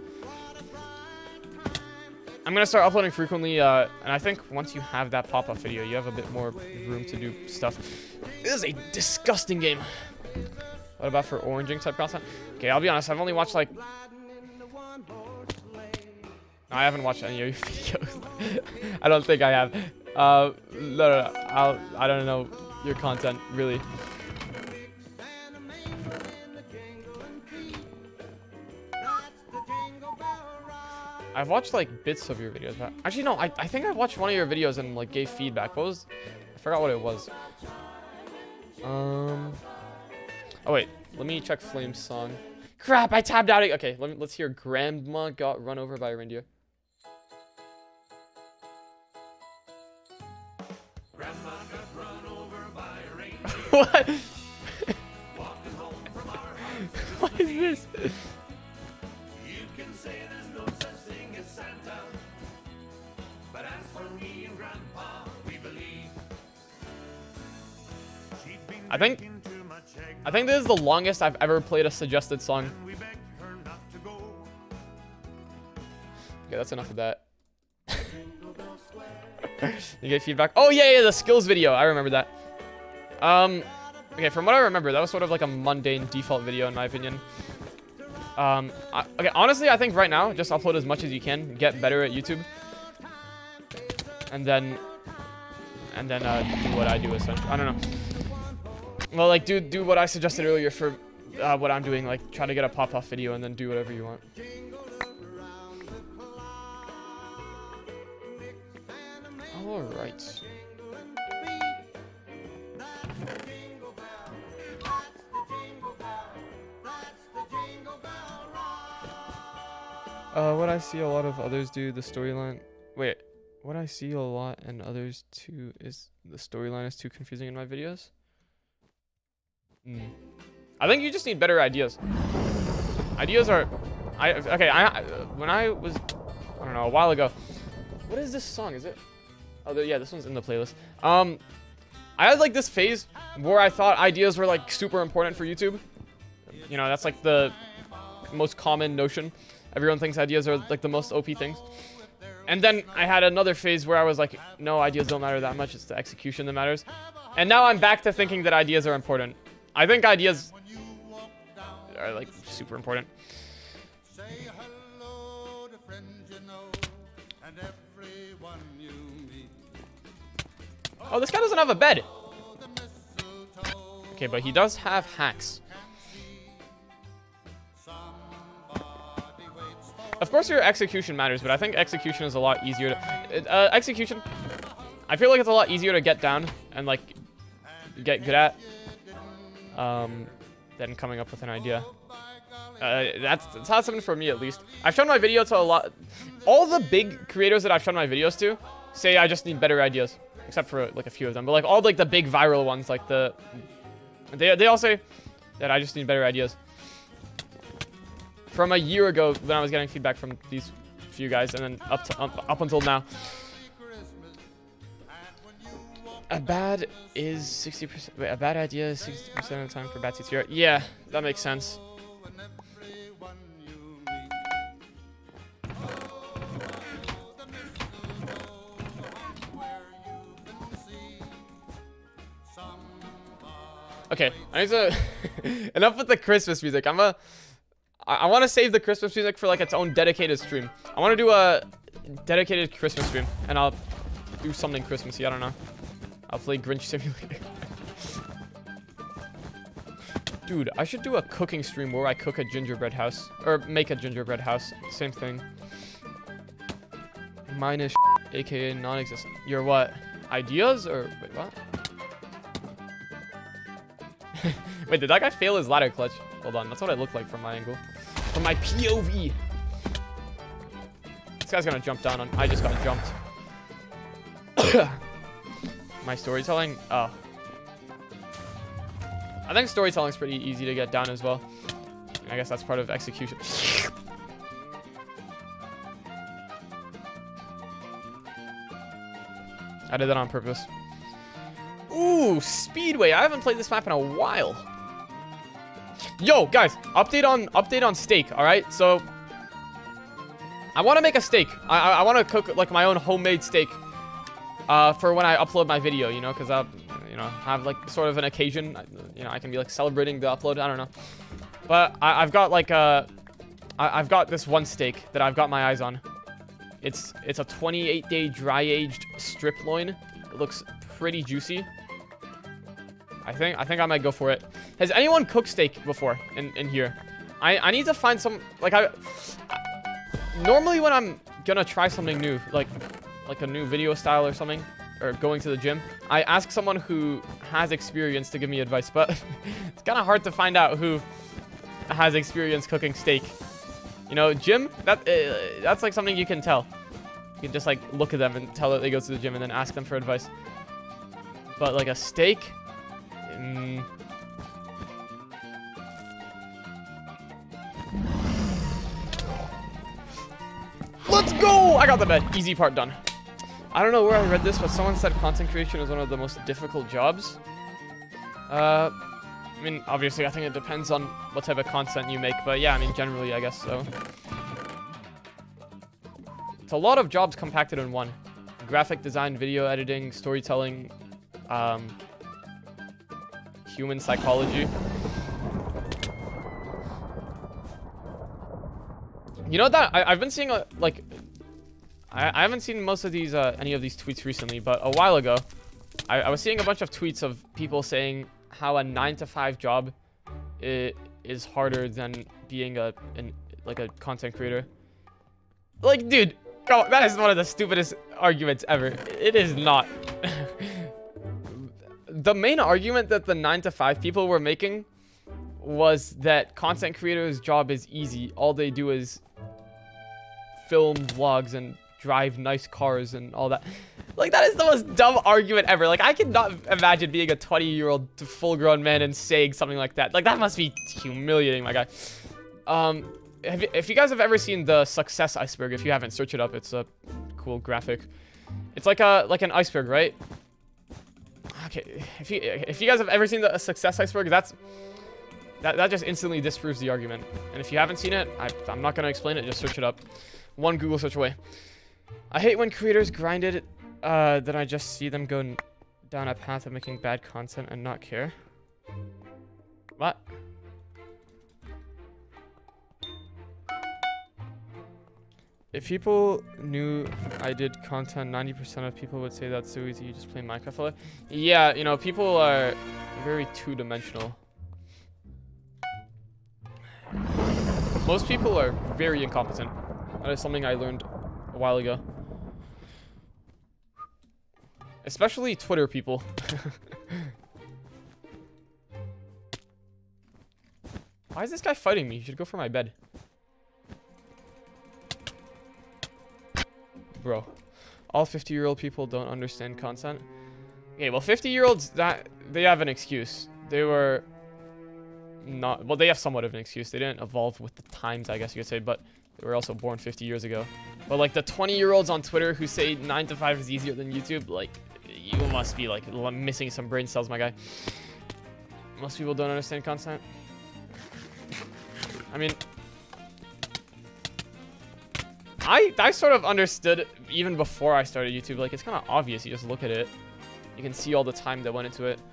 I'm gonna start uploading frequently, and I think once you have that pop-up video, you have a bit more room to do stuff. This is a disgusting game. What about for oranging type content? Okay, I'll be honest, I've only watched like... No, I haven't watched any of your videos. I don't think I have. No. I don't know your content, really. I've watched like bits of your videos, but actually no, I think I watched one of your videos and like gave feedback. What was... I forgot what it was. Oh wait, let me check Flame's song. Crap, I tabbed out. Okay, let's hear Grandma Got Run Over by a Reindeer. Grandma got run over by a reindeer. What? Walking home from our what is this? You can say there's no such thing as Santa, but as for me and Grandpa, we believe. I think this is the longest I've ever played a suggested song. Okay, that's enough of that. You get feedback? Oh yeah, the skills video. I remember that. Okay, from what I remember, that was sort of like a mundane default video in my opinion. Okay, honestly, I think right now, just upload as much as you can, get better at YouTube, and then and then do what I do essentially. I don't know. Well, like do what I suggested earlier for what I'm doing. Like try to get a pop-off video and then do whatever you want. All right. What I see a lot of others do, the storyline. Wait, what I see a lot and others too is the storyline is too confusing in my videos. I think you just need better ideas. Ideas are, when I was, I don't know, a while ago. What is this song? Is it? Oh, yeah, this one's in the playlist. I had like this phase where I thought ideas were like super important for YouTube. You know, that's like the most common notion. Everyone thinks ideas are like the most OP things. And then I had another phase where I was like, no, ideas don't matter that much. It's the execution that matters. And now I'm back to thinking that ideas are important. I think ideas are like super important. Oh, this guy doesn't have a bed. Okay, but he does have hacks. Of course your execution matters, but I think execution is a lot easier to... execution, I feel like it's a lot easier to get down and, like, get good at than coming up with an idea. That's not something for me, at least. I've shown my video to a lot... All the big creators that I've shown my videos to say I just need better ideas. Except for, like, a few of them. But, like, all, like, the big viral ones, like, the... They all say that I just need better ideas. From a year ago, when I was getting feedback from these few guys, and then up until now. A bad is 60%. Wait, a bad idea is 60% of the time for bad CTR. Yeah, that makes sense. Okay, I need to enough with the Christmas music. I want to save the Christmas music for like its own dedicated stream. I want to do a dedicated Christmas stream, and I'll do something Christmassy. I don't know. I'll play Grinch Simulator. Dude, I should do a cooking stream where I cook a gingerbread house, or make a gingerbread house. Same thing. Mine is aka non-existent. Your what? Ideas or wait, what? Wait, did that guy fail his ladder clutch? Hold on, that's what I look like from my angle. From my POV. This guy's gonna jump down on... I just got jumped. My storytelling? Oh. I think storytelling's pretty easy to get down as well. I guess that's part of execution. I did that on purpose. Ooh, Speedway. I haven't played this map in a while. Yo, guys, update on steak, all right? So, I want to make a steak. I want to cook, like, my own homemade steak for when I upload my video, you know? Because I'll, you know, have, like, sort of an occasion. You know, I can be, like, celebrating the upload. I don't know. But I've got, like, I've got this one steak that I've got my eyes on. It's a 28-day dry-aged strip loin. It looks pretty juicy. I think I might go for it. Has anyone cooked steak before in here? I need to find some, like, normally when I'm gonna try something new, like a new video style or something, or going to the gym, I ask someone who has experience to give me advice, but it's kind of hard to find out who has experience cooking steak. You know, gym, that's like something you can tell. You can just like look at them and tell that they go to the gym and then ask them for advice. But like a steak, let's go! I got the bed. Easy part done. I don't know where I read this, but someone said content creation is one of the most difficult jobs. I mean, obviously, I think it depends on what type of content you make, but yeah, I mean, generally, I guess so. It's a lot of jobs compacted in one. Graphic design, video editing, storytelling, human psychology. You know that I've been seeing like I haven't seen most of these any of these tweets recently, but a while ago I was seeing a bunch of tweets of people saying how a 9-to-5 job is harder than being a content creator. Like, dude, come on, that is one of the stupidest arguments ever. It is not. The main argument that the 9-to-5 people were making was that content creators' job is easy. All they do is film vlogs and drive nice cars and all that. Like, that is the most dumb argument ever. Like, I cannot imagine being a 20-year-old full-grown man and saying something like that. Like, that must be humiliating, my guy. If you guys have ever seen the success iceberg, if you haven't, search it up. It's a cool graphic. It's like an iceberg, right? Okay, if you guys have ever seen the success iceberg, that just instantly disproves the argument. And if you haven't seen it, I'm not gonna explain it. Just search it up. One Google search away. I hate when creators grind it. Then I just see them go down a path of making bad content and not care. What? If people knew I did content, 90% of people would say that's so easy, you just play Minecraft all day. Yeah, you know, people are very two-dimensional. Most people are very incompetent. That is something I learned a while ago. Especially Twitter people. Why is this guy fighting me? You should go for my bed. Bro. All 50-year-old people don't understand content. Okay, well, 50-year-olds, they have an excuse. They were not... Well, they have somewhat of an excuse. They didn't evolve with the times, I guess you could say, but they were also born 50 years ago. But, like, the 20-year-olds on Twitter who say 9-to-5 is easier than YouTube, like... You must be, like, missing some brain cells, my guy. Most people don't understand content. I mean... I sort of understood even before I started YouTube. Like, it's kind of obvious. You just look at it. You can see all the time that went into it.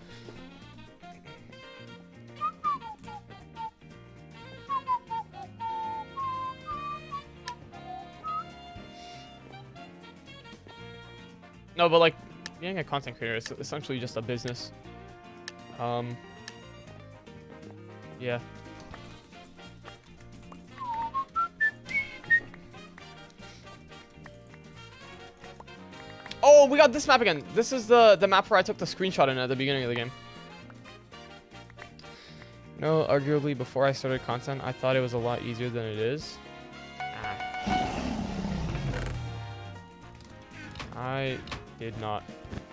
No, but, like... Being a content creator is essentially just a business. Yeah. Oh, we got this map again. This is the map where I took the screenshot in at the beginning of the game. No, arguably before I started content, I thought it was a lot easier than it is. I did not.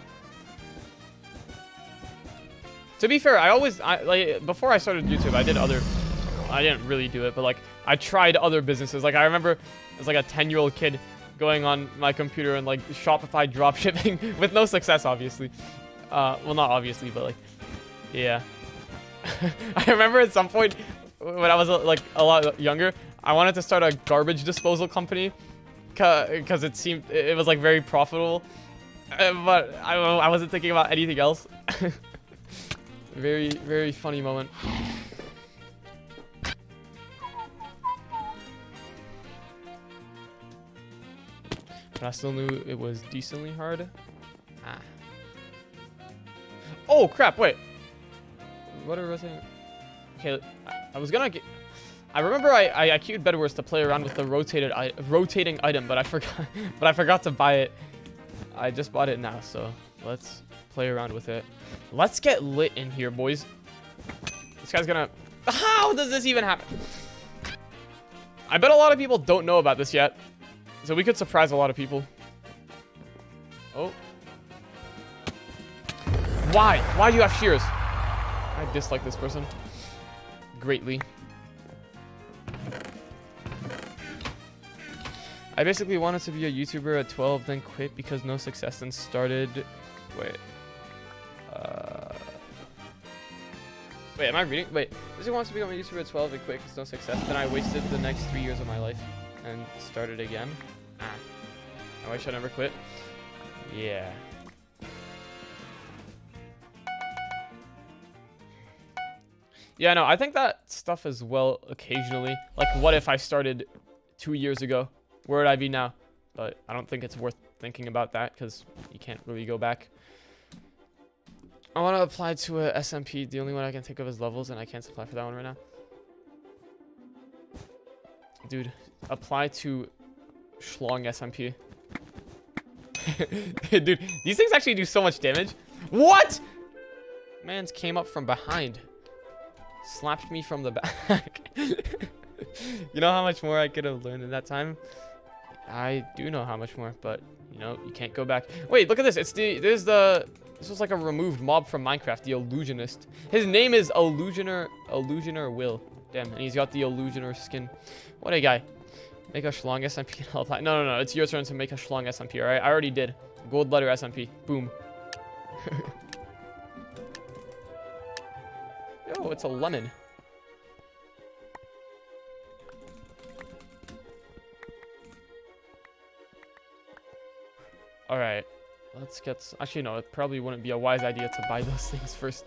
To be fair, like before I started YouTube, I didn't really do it, but like I tried other businesses. Like I remember as like a 10-year-old kid going on my computer and like Shopify dropshipping with no success, obviously. Well, not obviously, but like, yeah. I remember at some point when I was like a lot younger, I wanted to start a garbage disposal company because it was like very profitable. But I wasn't thinking about anything else. Very, very funny moment. But I still knew it was decently hard. Ah. Oh, crap, wait. What are we saying? Okay, I was gonna get... I remember I queued Bedwars to play around with the rotating item, but I forgot to buy it. I just bought it now, so let's play around with it. Let's get lit in here, boys. This guy's gonna... How does this even happen? I bet a lot of people don't know about this yet. So we could surprise a lot of people. Oh. Why? Why do you have shears? I dislike this person greatly. I basically wanted to be a YouTuber at 12, then quit because no success, then started... Wait. Wait, am I reading? Wait. Basically wants to become a YouTuber at 12 and quit because no success, then I wasted the next 3 years of my life and started again. Ah. I wish I never quit. Yeah. Yeah, no, I think that stuff as well occasionally. Like, what if I started 2 years ago? Where would I be now? But I don't think it's worth thinking about that because you can't really go back. I want to apply to a SMP. The only one I can think of is levels, and I can't apply for that one right now. Dude, apply to Schlong SMP. Dude, these things actually do so much damage. What? Mans came up from behind. Slapped me from the back. You know how much more I could have learned in that time? I do know how much more, but you know, you can't go back. Wait, look at this. This was like a removed mob from Minecraft, the Illusionist. His name is Illusioner Will. Damn, and he's got the Illusioner skin. What a guy. Make a Schlong SMP and I'll apply. No. It's your turn to make a Schlong SMP, alright? I already did. Gold letter SMP. Boom. Yo, it's a lemon. Alright. Let's get... Actually, no. It probably wouldn't be a wise idea to buy those things first.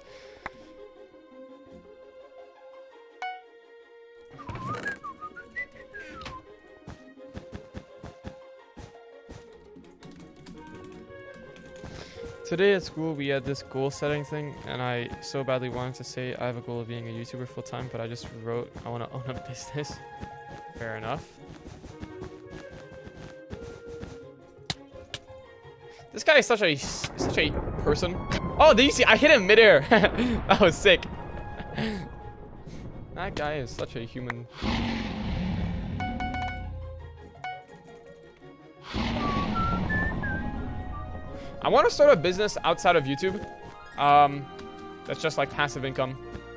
Today at school, we had this goal setting thing, and I so badly wanted to say I have a goal of being a YouTuber full time, but I just wrote I want to own a business. Fair enough. This guy is such a person. Oh, did you see? I hit him midair. That was sick. That guy is such a human. I want to start a business outside of YouTube. That's just like passive income.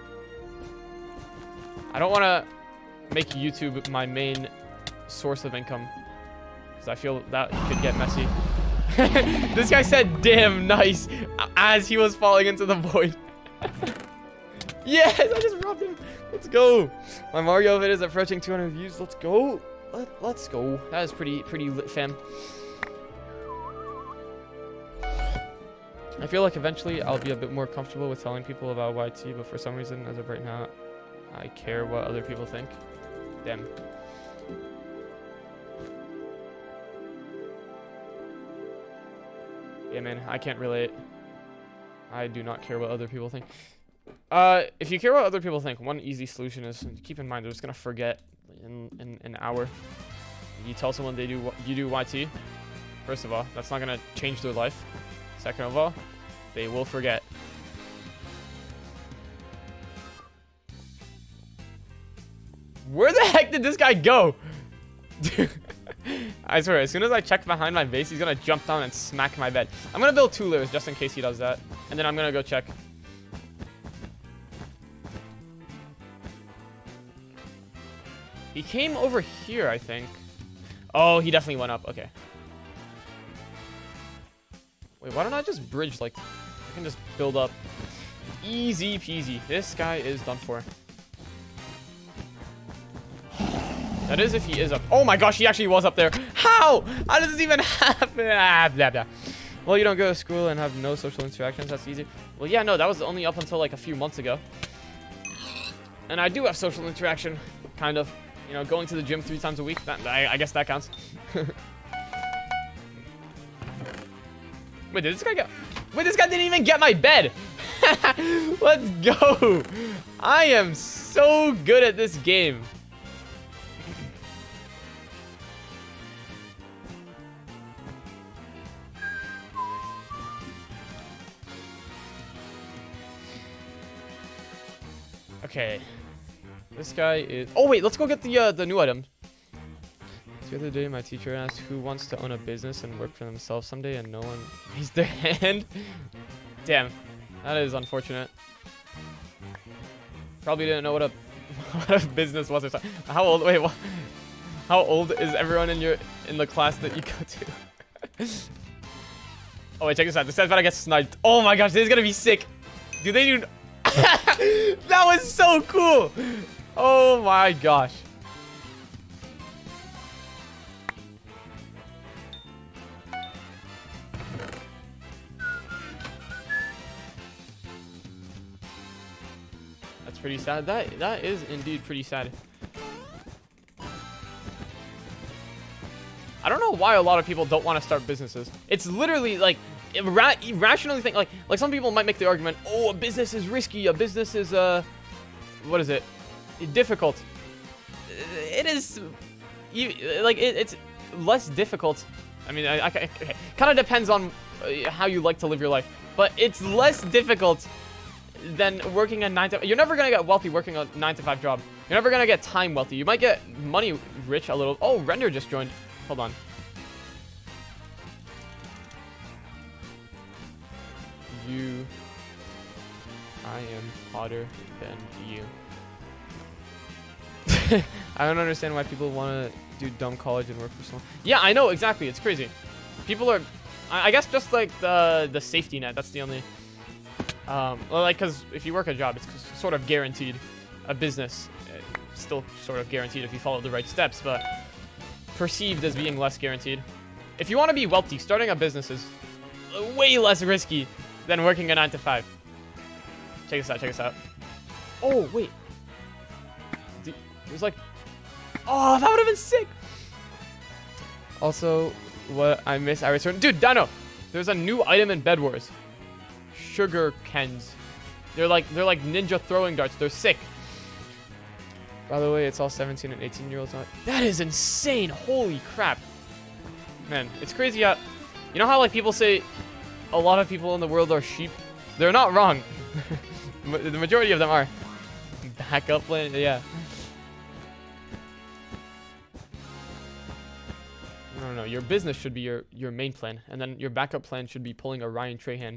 I don't want to make YouTube my main source of income, because I feel that could get messy. This guy said, damn, nice, as he was falling into the void. Yes, I just robbed him. Let's go. My Mario vid is approaching 200 views. Let's go. Let's go. That is pretty lit, fam. I feel like eventually I'll be a bit more comfortable with telling people about YT, but for some reason, as of right now, I care what other people think. Damn. Yeah, man, I can't relate. I do not care what other people think. If you care what other people think, one easy solution is, keep in mind, they're just gonna forget in an hour. You tell someone you do YT, first of all, that's not gonna change their life. Second of all, they will forget. Where the heck did this guy go? Dude, I swear, as soon as I check behind my base, he's gonna jump down and smack my bed. I'm gonna build 2 layers just in case he does that. And then I'm gonna go check. He came over here, I think. Oh, he definitely went up. Okay. Wait, why don't I just bridge? Like, I can just build up. Easy peasy. This guy is done for. That is if he is up. Oh my gosh, he actually was up there. How? How does this even happen? Ah, blah, blah. Well, you don't go to school and have no social interactions. That's easy. Well, yeah, no, that was only up until like a few months ago. And I do have social interaction, kind of. You know, going to the gym 3 times a week. I guess that counts. Wait, did this guy go? Wait, this guy didn't even get my bed. Let's go. I am so good at this game. Okay. This guy is... Oh, wait, let's go get the new item. The other day, my teacher asked who wants to own a business and work for themselves someday, and no one raised their hand. Damn, that is unfortunate. Probably didn't know what a business was or something. How old? Wait, what? How old is everyone in the class that you go to? Oh wait, check this out. This guy's about to get sniped. Oh my gosh, this is gonna be sick. Do they do? That was so cool. Oh my gosh. That's pretty sad. That is indeed pretty sad. I don't know why a lot of people don't want to start businesses. It's literally like rationally think, like some people might make the argument, oh, a business is risky, a business is what is it, difficult. It is, it's less difficult. I mean, okay. Kind of depends on how you like to live your life, but it's less difficult than working a 9 to. You're never gonna get wealthy working a 9 to 5 job. You're never gonna get time wealthy. You might get money rich a little. Oh, Render just joined. Hold on. I am hotter than you. I don't understand why people want to do dumb college and work for someone. Yeah, I know, exactly. It's crazy. People are, I guess, just like the safety net. That's the only, well, like, because if you work a job, it's sort of guaranteed. A business, still sort of guaranteed if you follow the right steps, but perceived as being less guaranteed. If you want to be wealthy, starting a business is way less risky than working a 9 to 5. Check this out, check this out. Oh, wait. There's like... Oh, that would have been sick! Also, what I miss, I returned... Dude, Dino! There's a new item in Bed Wars. Sugar Kens. They're like ninja throwing darts. They're sick. By the way, it's all 17 and 18-year-olds on. That is insane! Holy crap. Man, it's crazy how... You know how, like, people say a lot of people in the world are sheep? They're not wrong. The majority of them are. Backup plan, yeah. No. Your business should be your main plan, and then your backup plan should be pulling a Ryan Trahan.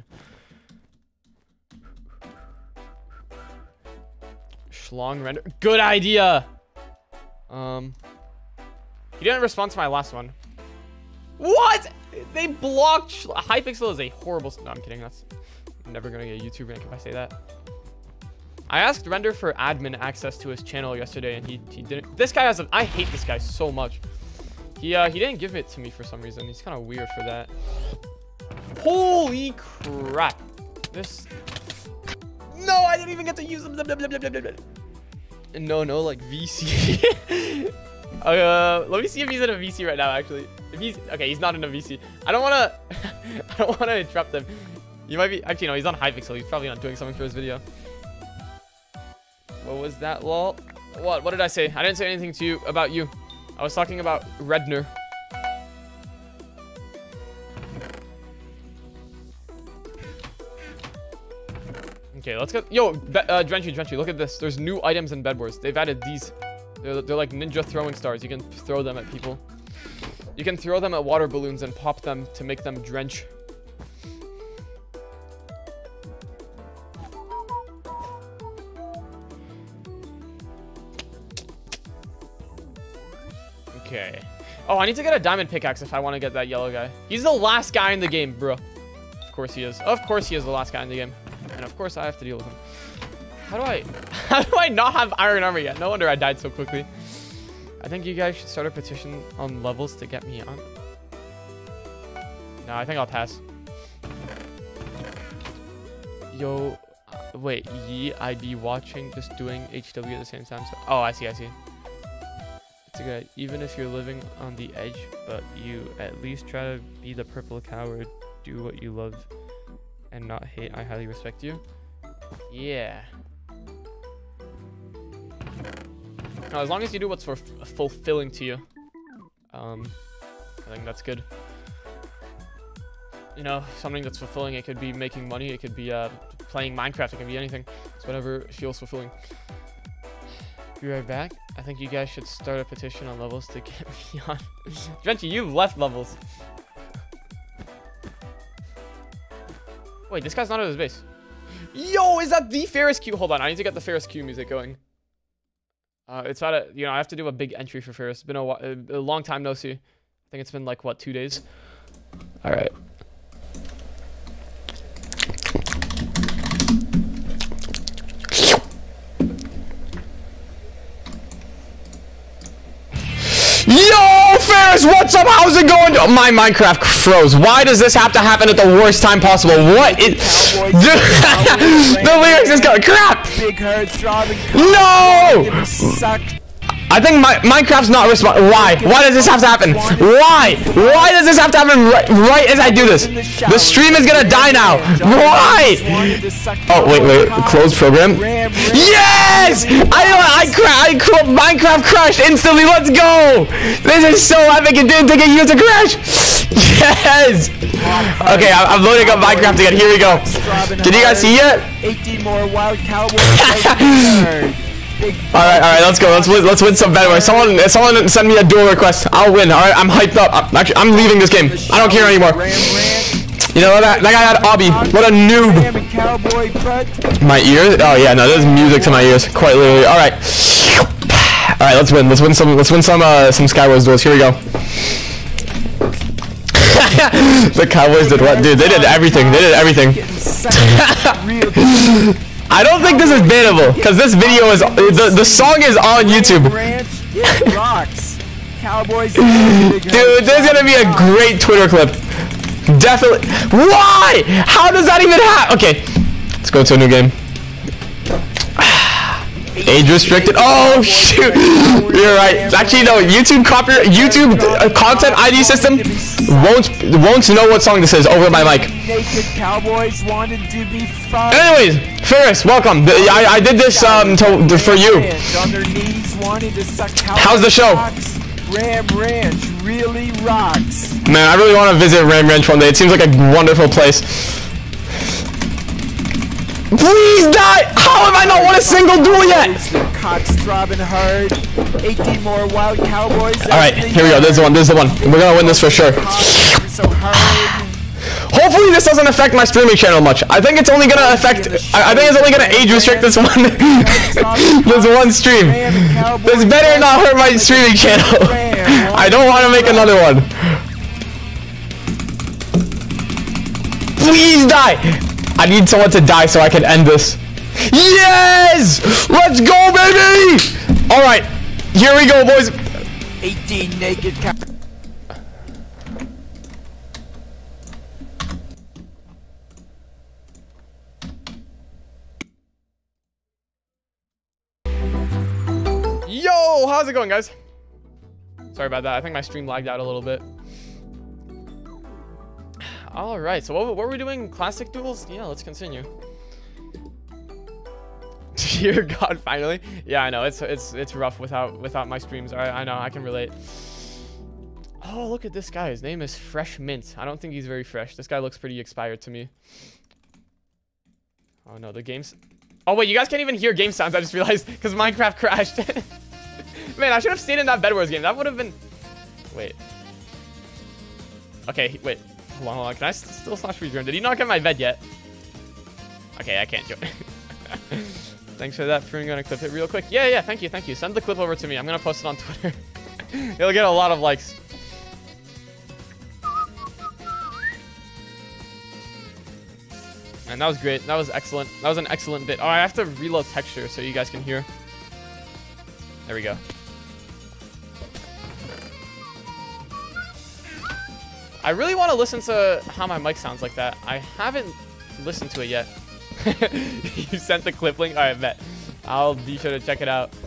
Schlong Render. Good idea! You didn't respond to my last one. What? They blocked Hypixel is a horrible... No, I'm kidding. I'm never gonna get a YouTube rank if I say that. I asked Render for admin access to his channel yesterday, and he didn't. This guy has a... I hate this guy so much. He didn't give it to me for some reason. He's kind of weird for that. Holy crap. This... No, I didn't even get to use them. No, like VC. Let me see if he's in a VC right now, actually. If he's... Okay, he's not in a VC. I don't want to interrupt him. You might be... Actually, no, he's on Hypixel. He's probably not doing something for his video. What was that, lol? What did I say? I didn't say anything to you about you. I was talking about Redner. Okay, let's get... Yo, Drenchy, look at this. There's new items in Bed Wars. They've added these. They're like ninja throwing stars. You can throw them at people. You can throw them at water balloons and pop them to make them drench. Okay. Oh, I need to get a diamond pickaxe if I want to get that yellow guy. He's the last guy in the game, bro. Of course he is. Of course he is the last guy in the game. And of course I have to deal with him. How do I not have iron armor yet? No wonder I died so quickly. I think you guys should start a petition on levels to get me on. No, I think I'll pass. Yo, wait, I'd be watching, just doing HW at the same time. So, oh, I see. It's a good, even if you're living on the edge, but you at least try to be the purple coward, do what you love, and not hate. I highly respect you. Yeah. No, as long as you do what's fulfilling to you, I think that's good. You know, something that's fulfilling. It could be making money. It could be playing Minecraft. It could be anything. It's whatever feels fulfilling. Be right back. I think you guys should start a petition on levels to get me on. Drenchy, you've left levels. Wait, this guy's not at his base. Yo, is that the Ferris Q? Hold on, I need to get the Ferris Q music going. It's about a, I have to do a big entry for Ferris. It's been a long time no see. I think it's been like, what, 2 days? All right. Yo, Ferris, what's up? How's it going? Oh, my Minecraft froze. Why does this have to happen at the worst time possible? What is... The lyrics is going... Crap! Big herd, strong, no! I think Minecraft's not responding. Why? Why does this have to happen? Why? Why does this have to happen right as I do this? The stream is gonna die now. Why? Oh, wait. Close program. Yes! Minecraft crashed instantly. Let's go. This is so epic. It didn't take a year to crash. Yes. Okay, I'm loading up Minecraft again. Here we go. Did you guys see it? 18 more wild cowboys. All right, let's go. Let's win some better. Someone send me a duel request. I'll win. All right, I'm hyped up. I'm leaving this game. I don't care anymore. You know that guy had Obby. What a noob. My ears? Oh yeah, no, there's music to my ears. Quite literally. All right, let's win. Let's win some Skywars duels. Here we go. The Cowboys did what? Dude, they did everything. I don't think this is bannable because this video is the song is on YouTube. Dude, there's gonna be a great Twitter clip. Definitely. Why? How does that even happen? Okay, let's go to a new game. Age restricted. Oh shoot! You're right. Actually, no. YouTube content ID system won't know what song this is over my mic. Anyways, Ferris, welcome. I did this for you. How's the show? Ram Ranch really rocks. Man, I really want to visit Ram Ranch one day. It seems like a wonderful place. Please die! How have I not won a single duel yet? Alright, here we go. This is the one. We're gonna win this for sure. Hopefully this doesn't affect my streaming channel much. I think it's only gonna affect... I think it's only gonna age restrict this one... this one stream. This better not hurt my streaming channel. I don't want to make another one. Please die! I need someone to die so I can end this. Yes! Let's go, baby! Alright, here we go, boys. 18 naked cow. Yo, how's it going, guys? Sorry about that. I think my stream lagged out a little bit. All right, so what were we doing? Classic duels? Yeah, let's continue. Dear God, finally. Yeah, I know it's rough without my streams. All right, I know, I can relate. Oh, look at this guy. His name is Fresh Mint. I don't think he's very fresh. This guy looks pretty expired to me. Oh no, the games. Oh wait, you guys can't even hear game sounds. I just realized because Minecraft crashed. Man, I should have stayed in that Bed Wars game. That would have been. Wait. Okay, wait. Hold on. Can I still slash rejoin? Did he not get my bed yet? Okay, I can't join. Thanks for that. Prune, gonna clip it real quick. Yeah, thank you. Send the clip over to me. I'm gonna post it on Twitter. It'll get a lot of likes. And that was great. That was excellent. That was an excellent bit. Oh, I have to reload texture so you guys can hear. There we go. I really want to listen to how my mic sounds like that. I haven't listened to it yet. You sent the clip link? Alright, bet. I'll be sure to check it out.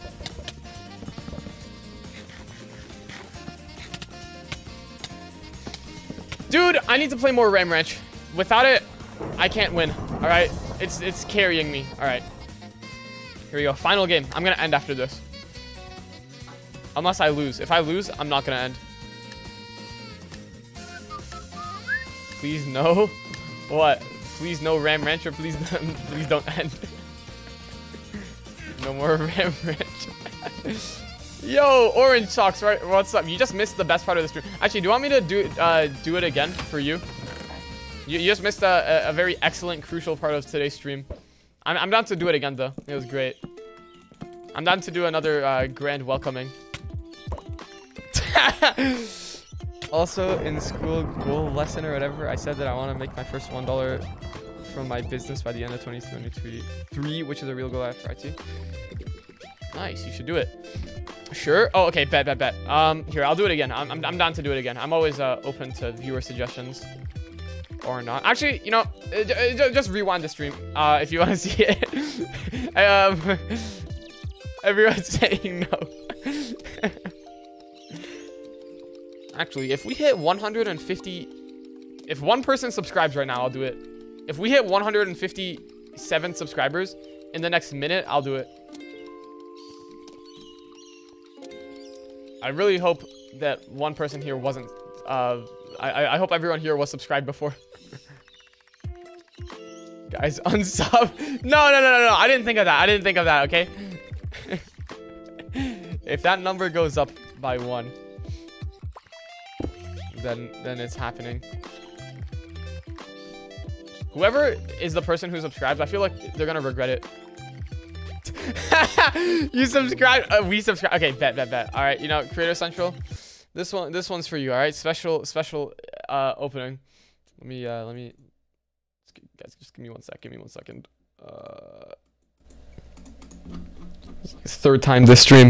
Dude, I need to play more Ram Ranch. Without it, I can't win. Alright? It's carrying me. Alright. Here we go. Final game. I'm gonna end after this. Unless I lose. If I lose, I'm not gonna end. Please no. What? Please no Ram Ranch, or please don't end. No more Ram Ranch. Yo, Orange Socks, right? What's up? You just missed the best part of the stream. Actually, do you want me to do it again for you? You just missed a very excellent, crucial part of today's stream. I'm down to do it again, though. It was great. I'm down to do another grand welcoming. Also, in school goal lesson or whatever, I said that I want to make my first $1 from my business by the end of 2023, which is a real goal after IT. Nice, you should do it. Sure. Oh, okay. Bet. Here, I'll do it again. I'm down to do it again. I'm always open to viewer suggestions. Or not. Actually, you know, just rewind the stream if you want to see it. Everyone's saying no. Actually, if we hit 150, if one person subscribes right now, I'll do it. If we hit 157 subscribers in the next minute, I'll do it. I really hope that one person here wasn't, I hope everyone here was subscribed before. Guys, unsub. No. I didn't think of that. Okay. If that number goes up by 1, then it's happening. Whoever is the person who subscribes, I feel like they're gonna regret it. You subscribe. We subscribe. Okay, bet. All right, you know, Creator Central. This one's for you. All right, special opening. Let me. Guys, just give me 1 sec. It's like 3rd time this stream.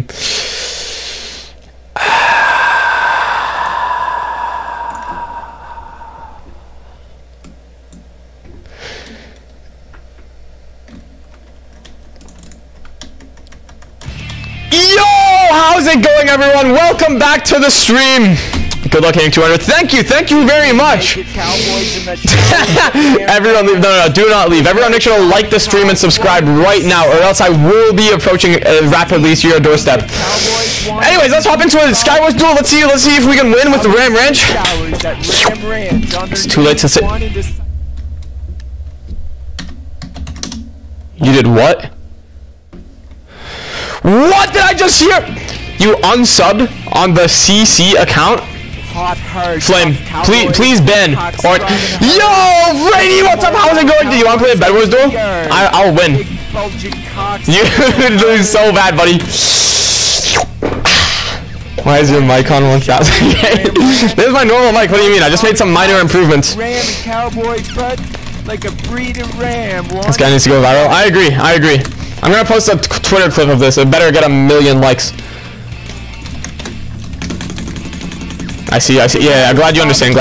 Yo, how's it going, everyone? Welcome back to the stream. Good luck hitting 200. Thank you very much. Everyone leave. No, do not leave. Everyone make sure to like the stream and subscribe right now, or else I will be approaching rapidly to your doorstep. Anyways, let's hop into a Skywars duel. Let's see if we can win with the Ram Ranch. It's too late to say. You did what? What did I just hear? You unsubbed on the CC account? Flame, please ban. Or yo, Brady, what's up? How's it going? Do you want to play a Bed Wars duel? I'll win. You lose so bad, buddy. Why is your mic on 1000? This is my normal mic. What do you mean? I just made some minor improvements. This guy needs to go viral. I agree. I'm gonna post a Twitter clip of this. It better get 1 million likes. I see. Yeah, glad you understand.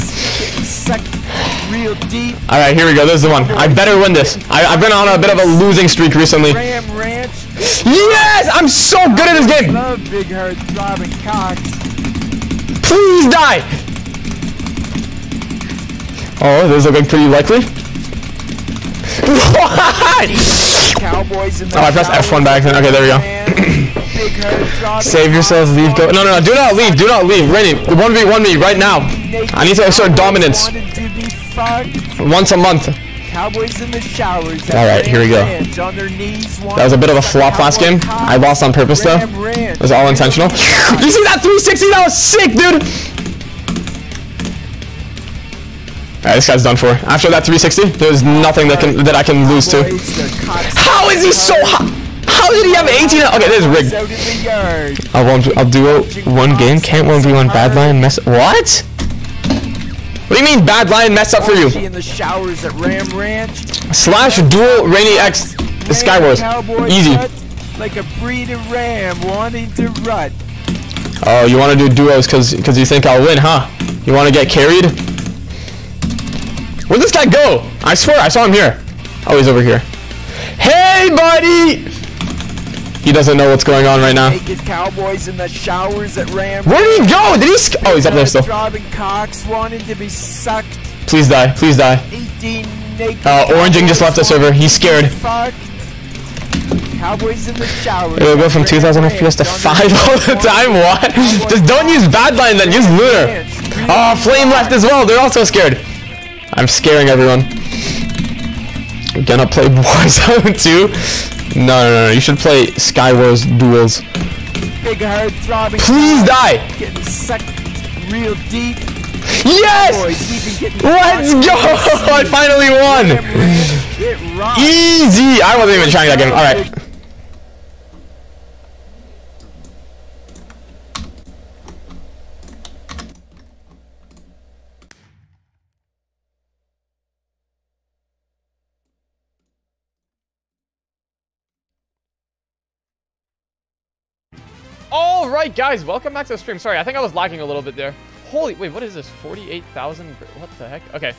Alright, here we go. This is the one. I better win this. I've been on a bit of a losing streak recently. Yes! I'm so good at this game! Please die! Oh, this is looking pretty likely. What? Oh, I pressed F1 back then. Okay, there we go. Save yourselves, leave, go. No, do not leave. Rainy, 1v1 me right now. I need to assert dominance. Once a month. Alright, here we go. That was a bit of a flop last game. I lost on purpose though. It was all intentional. You see that 360? That was sick, dude! Alright, this guy's done for. After that 360, there's nothing that I can lose to. How is he so hot? How did he have 18? Okay, this is rigged. I'll duo 1 game. Can't 1v1 bad lion mess. What? What do you mean bad lion messed up for you? Slash duel Rainy X Skywars. Easy. Oh, you want to do duos because you think I'll win, huh? You want to get carried? Where'd this guy go? I swear I saw him here. Oh, he's over here. Hey, buddy! He doesn't know what's going on right now. Where did he go? Did he? Oh, he's up there still. Please die. Oranging just left the server. He's scared. It'll go from 2000 FPS to 5 all the time. What? Just don't use Badline then. Use Lunar. Oh, Flame left as well. They're also scared. I'm scaring everyone. We're gonna play Warzone 2. No. You should play Skywars duels. Please die. Real deep. Yes! Let's go! I finally won! Easy! I wasn't even trying that game. Alright. Alright guys, welcome back to the stream. Sorry, I think I was lagging a little bit there. Holy, wait, what is this? 48,000? What the heck? Okay.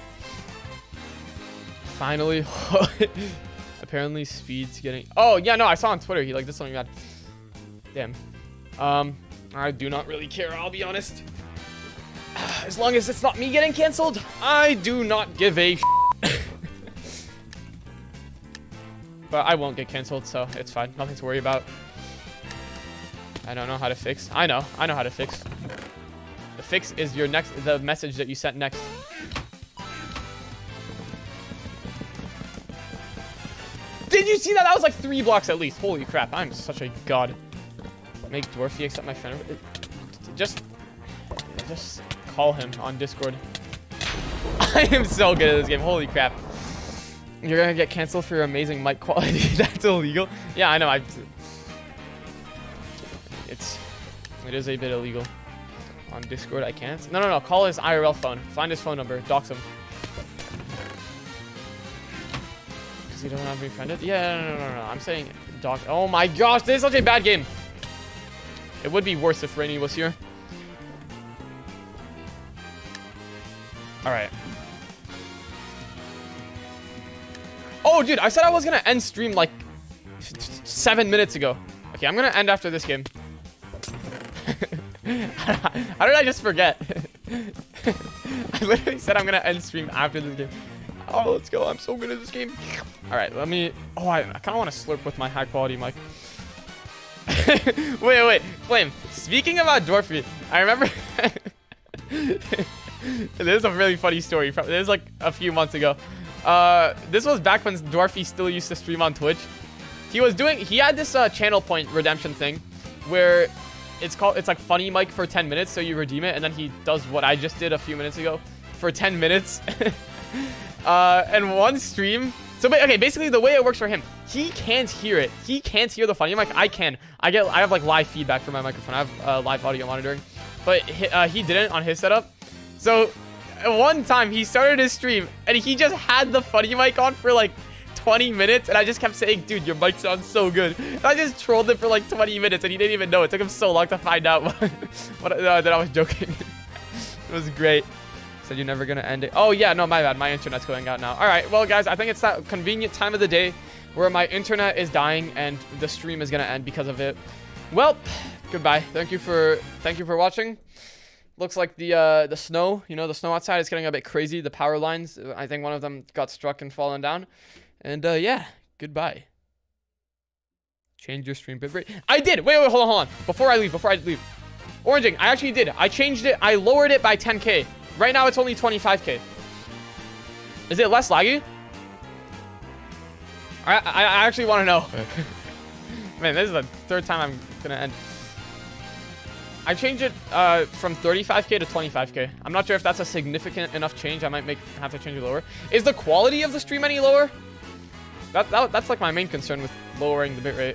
Finally. Apparently speed's getting... Oh, yeah, no, I saw on Twitter. He like did something bad. Damn. I do not really care, I'll be honest. As long as it's not me getting canceled, I do not give a But I won't get canceled, so it's fine. Nothing to worry about. I don't know how to fix. I know how to fix. The fix is the message that you sent next. Did you see that? That was like 3 blocks at least. Holy crap, I'm such a god. Make Dwarfy accept my friend. Just call him on Discord. I am so good at this game. Holy crap. You're gonna get canceled for your amazing mic quality. That's illegal. Yeah, I know. It is a bit illegal. On Discord, I can't. No. Call his IRL phone. Find his phone number. Dox him. Because he doesn't have befriended? Yeah, no. I'm saying dox. Oh my gosh, this is such a bad game. It would be worse if Rainy was here. Alright. Oh, dude, I said I was gonna end stream like 7 minutes ago. Okay, I'm gonna end after this game. How did I just forget? I literally said I'm gonna end stream after this game. Oh, let's go. I'm so good at this game. Alright, let me... Oh, I kind of want to slurp with my high quality mic. Wait. Flame, speaking about Dwarfy, I remember... This is a really funny story. This is like a few months ago. This was back when Dwarfy still used to stream on Twitch. He had this channel point redemption thing where it's like funny mic for 10 minutes, so you redeem it, and then he does what I just did a few minutes ago for 10 minutes. And one stream. So okay, basically the way it works for him, he can't hear it. He can't hear the funny mic. I can. I have like live feedback from my microphone. I have live audio monitoring, but he didn't on his setup. So one time he started his stream and he just had the funny mic on for like 20 minutes, and I just kept saying, dude, your mic sounds so good. And I just trolled him for like 20 minutes and he didn't even know. It took him so long to find out that I was joking. It was great. Said you're never gonna end it. Oh yeah, no, my bad. My internet's going out now. All right, well guys, I think it's that convenient time of the day where my internet is dying and the stream is gonna end because of it. Well, goodbye. Thank you for watching. Looks like the snow, the snow outside is getting a bit crazy. The power lines, I think one of them got struck and fallen down. And yeah, goodbye. Change your stream bitrate. I did. Wait, hold on. Before I leave. Oranging, I actually did. I changed it. I lowered it by 10K. Right now it's only 25K. Is it less laggy? I actually want to know. Man, this is the 3rd time I'm gonna end. I changed it from 35K to 25K. I'm not sure if that's a significant enough change. I might have to change it lower. Is the quality of the stream any lower? That's like my main concern with lowering the bitrate.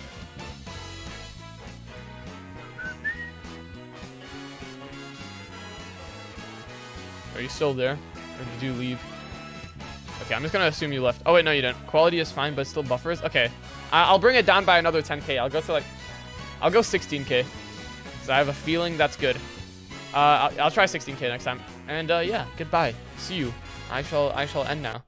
Are you still there? Or did you leave? Okay, I'm just gonna assume you left. Oh wait, no you didn't. Quality is fine, but still buffers. Okay, I'll bring it down by another 10K. I'll go 16K. So I have a feeling that's good. I'll try 16K next time. And yeah, goodbye. See you. I shall end now.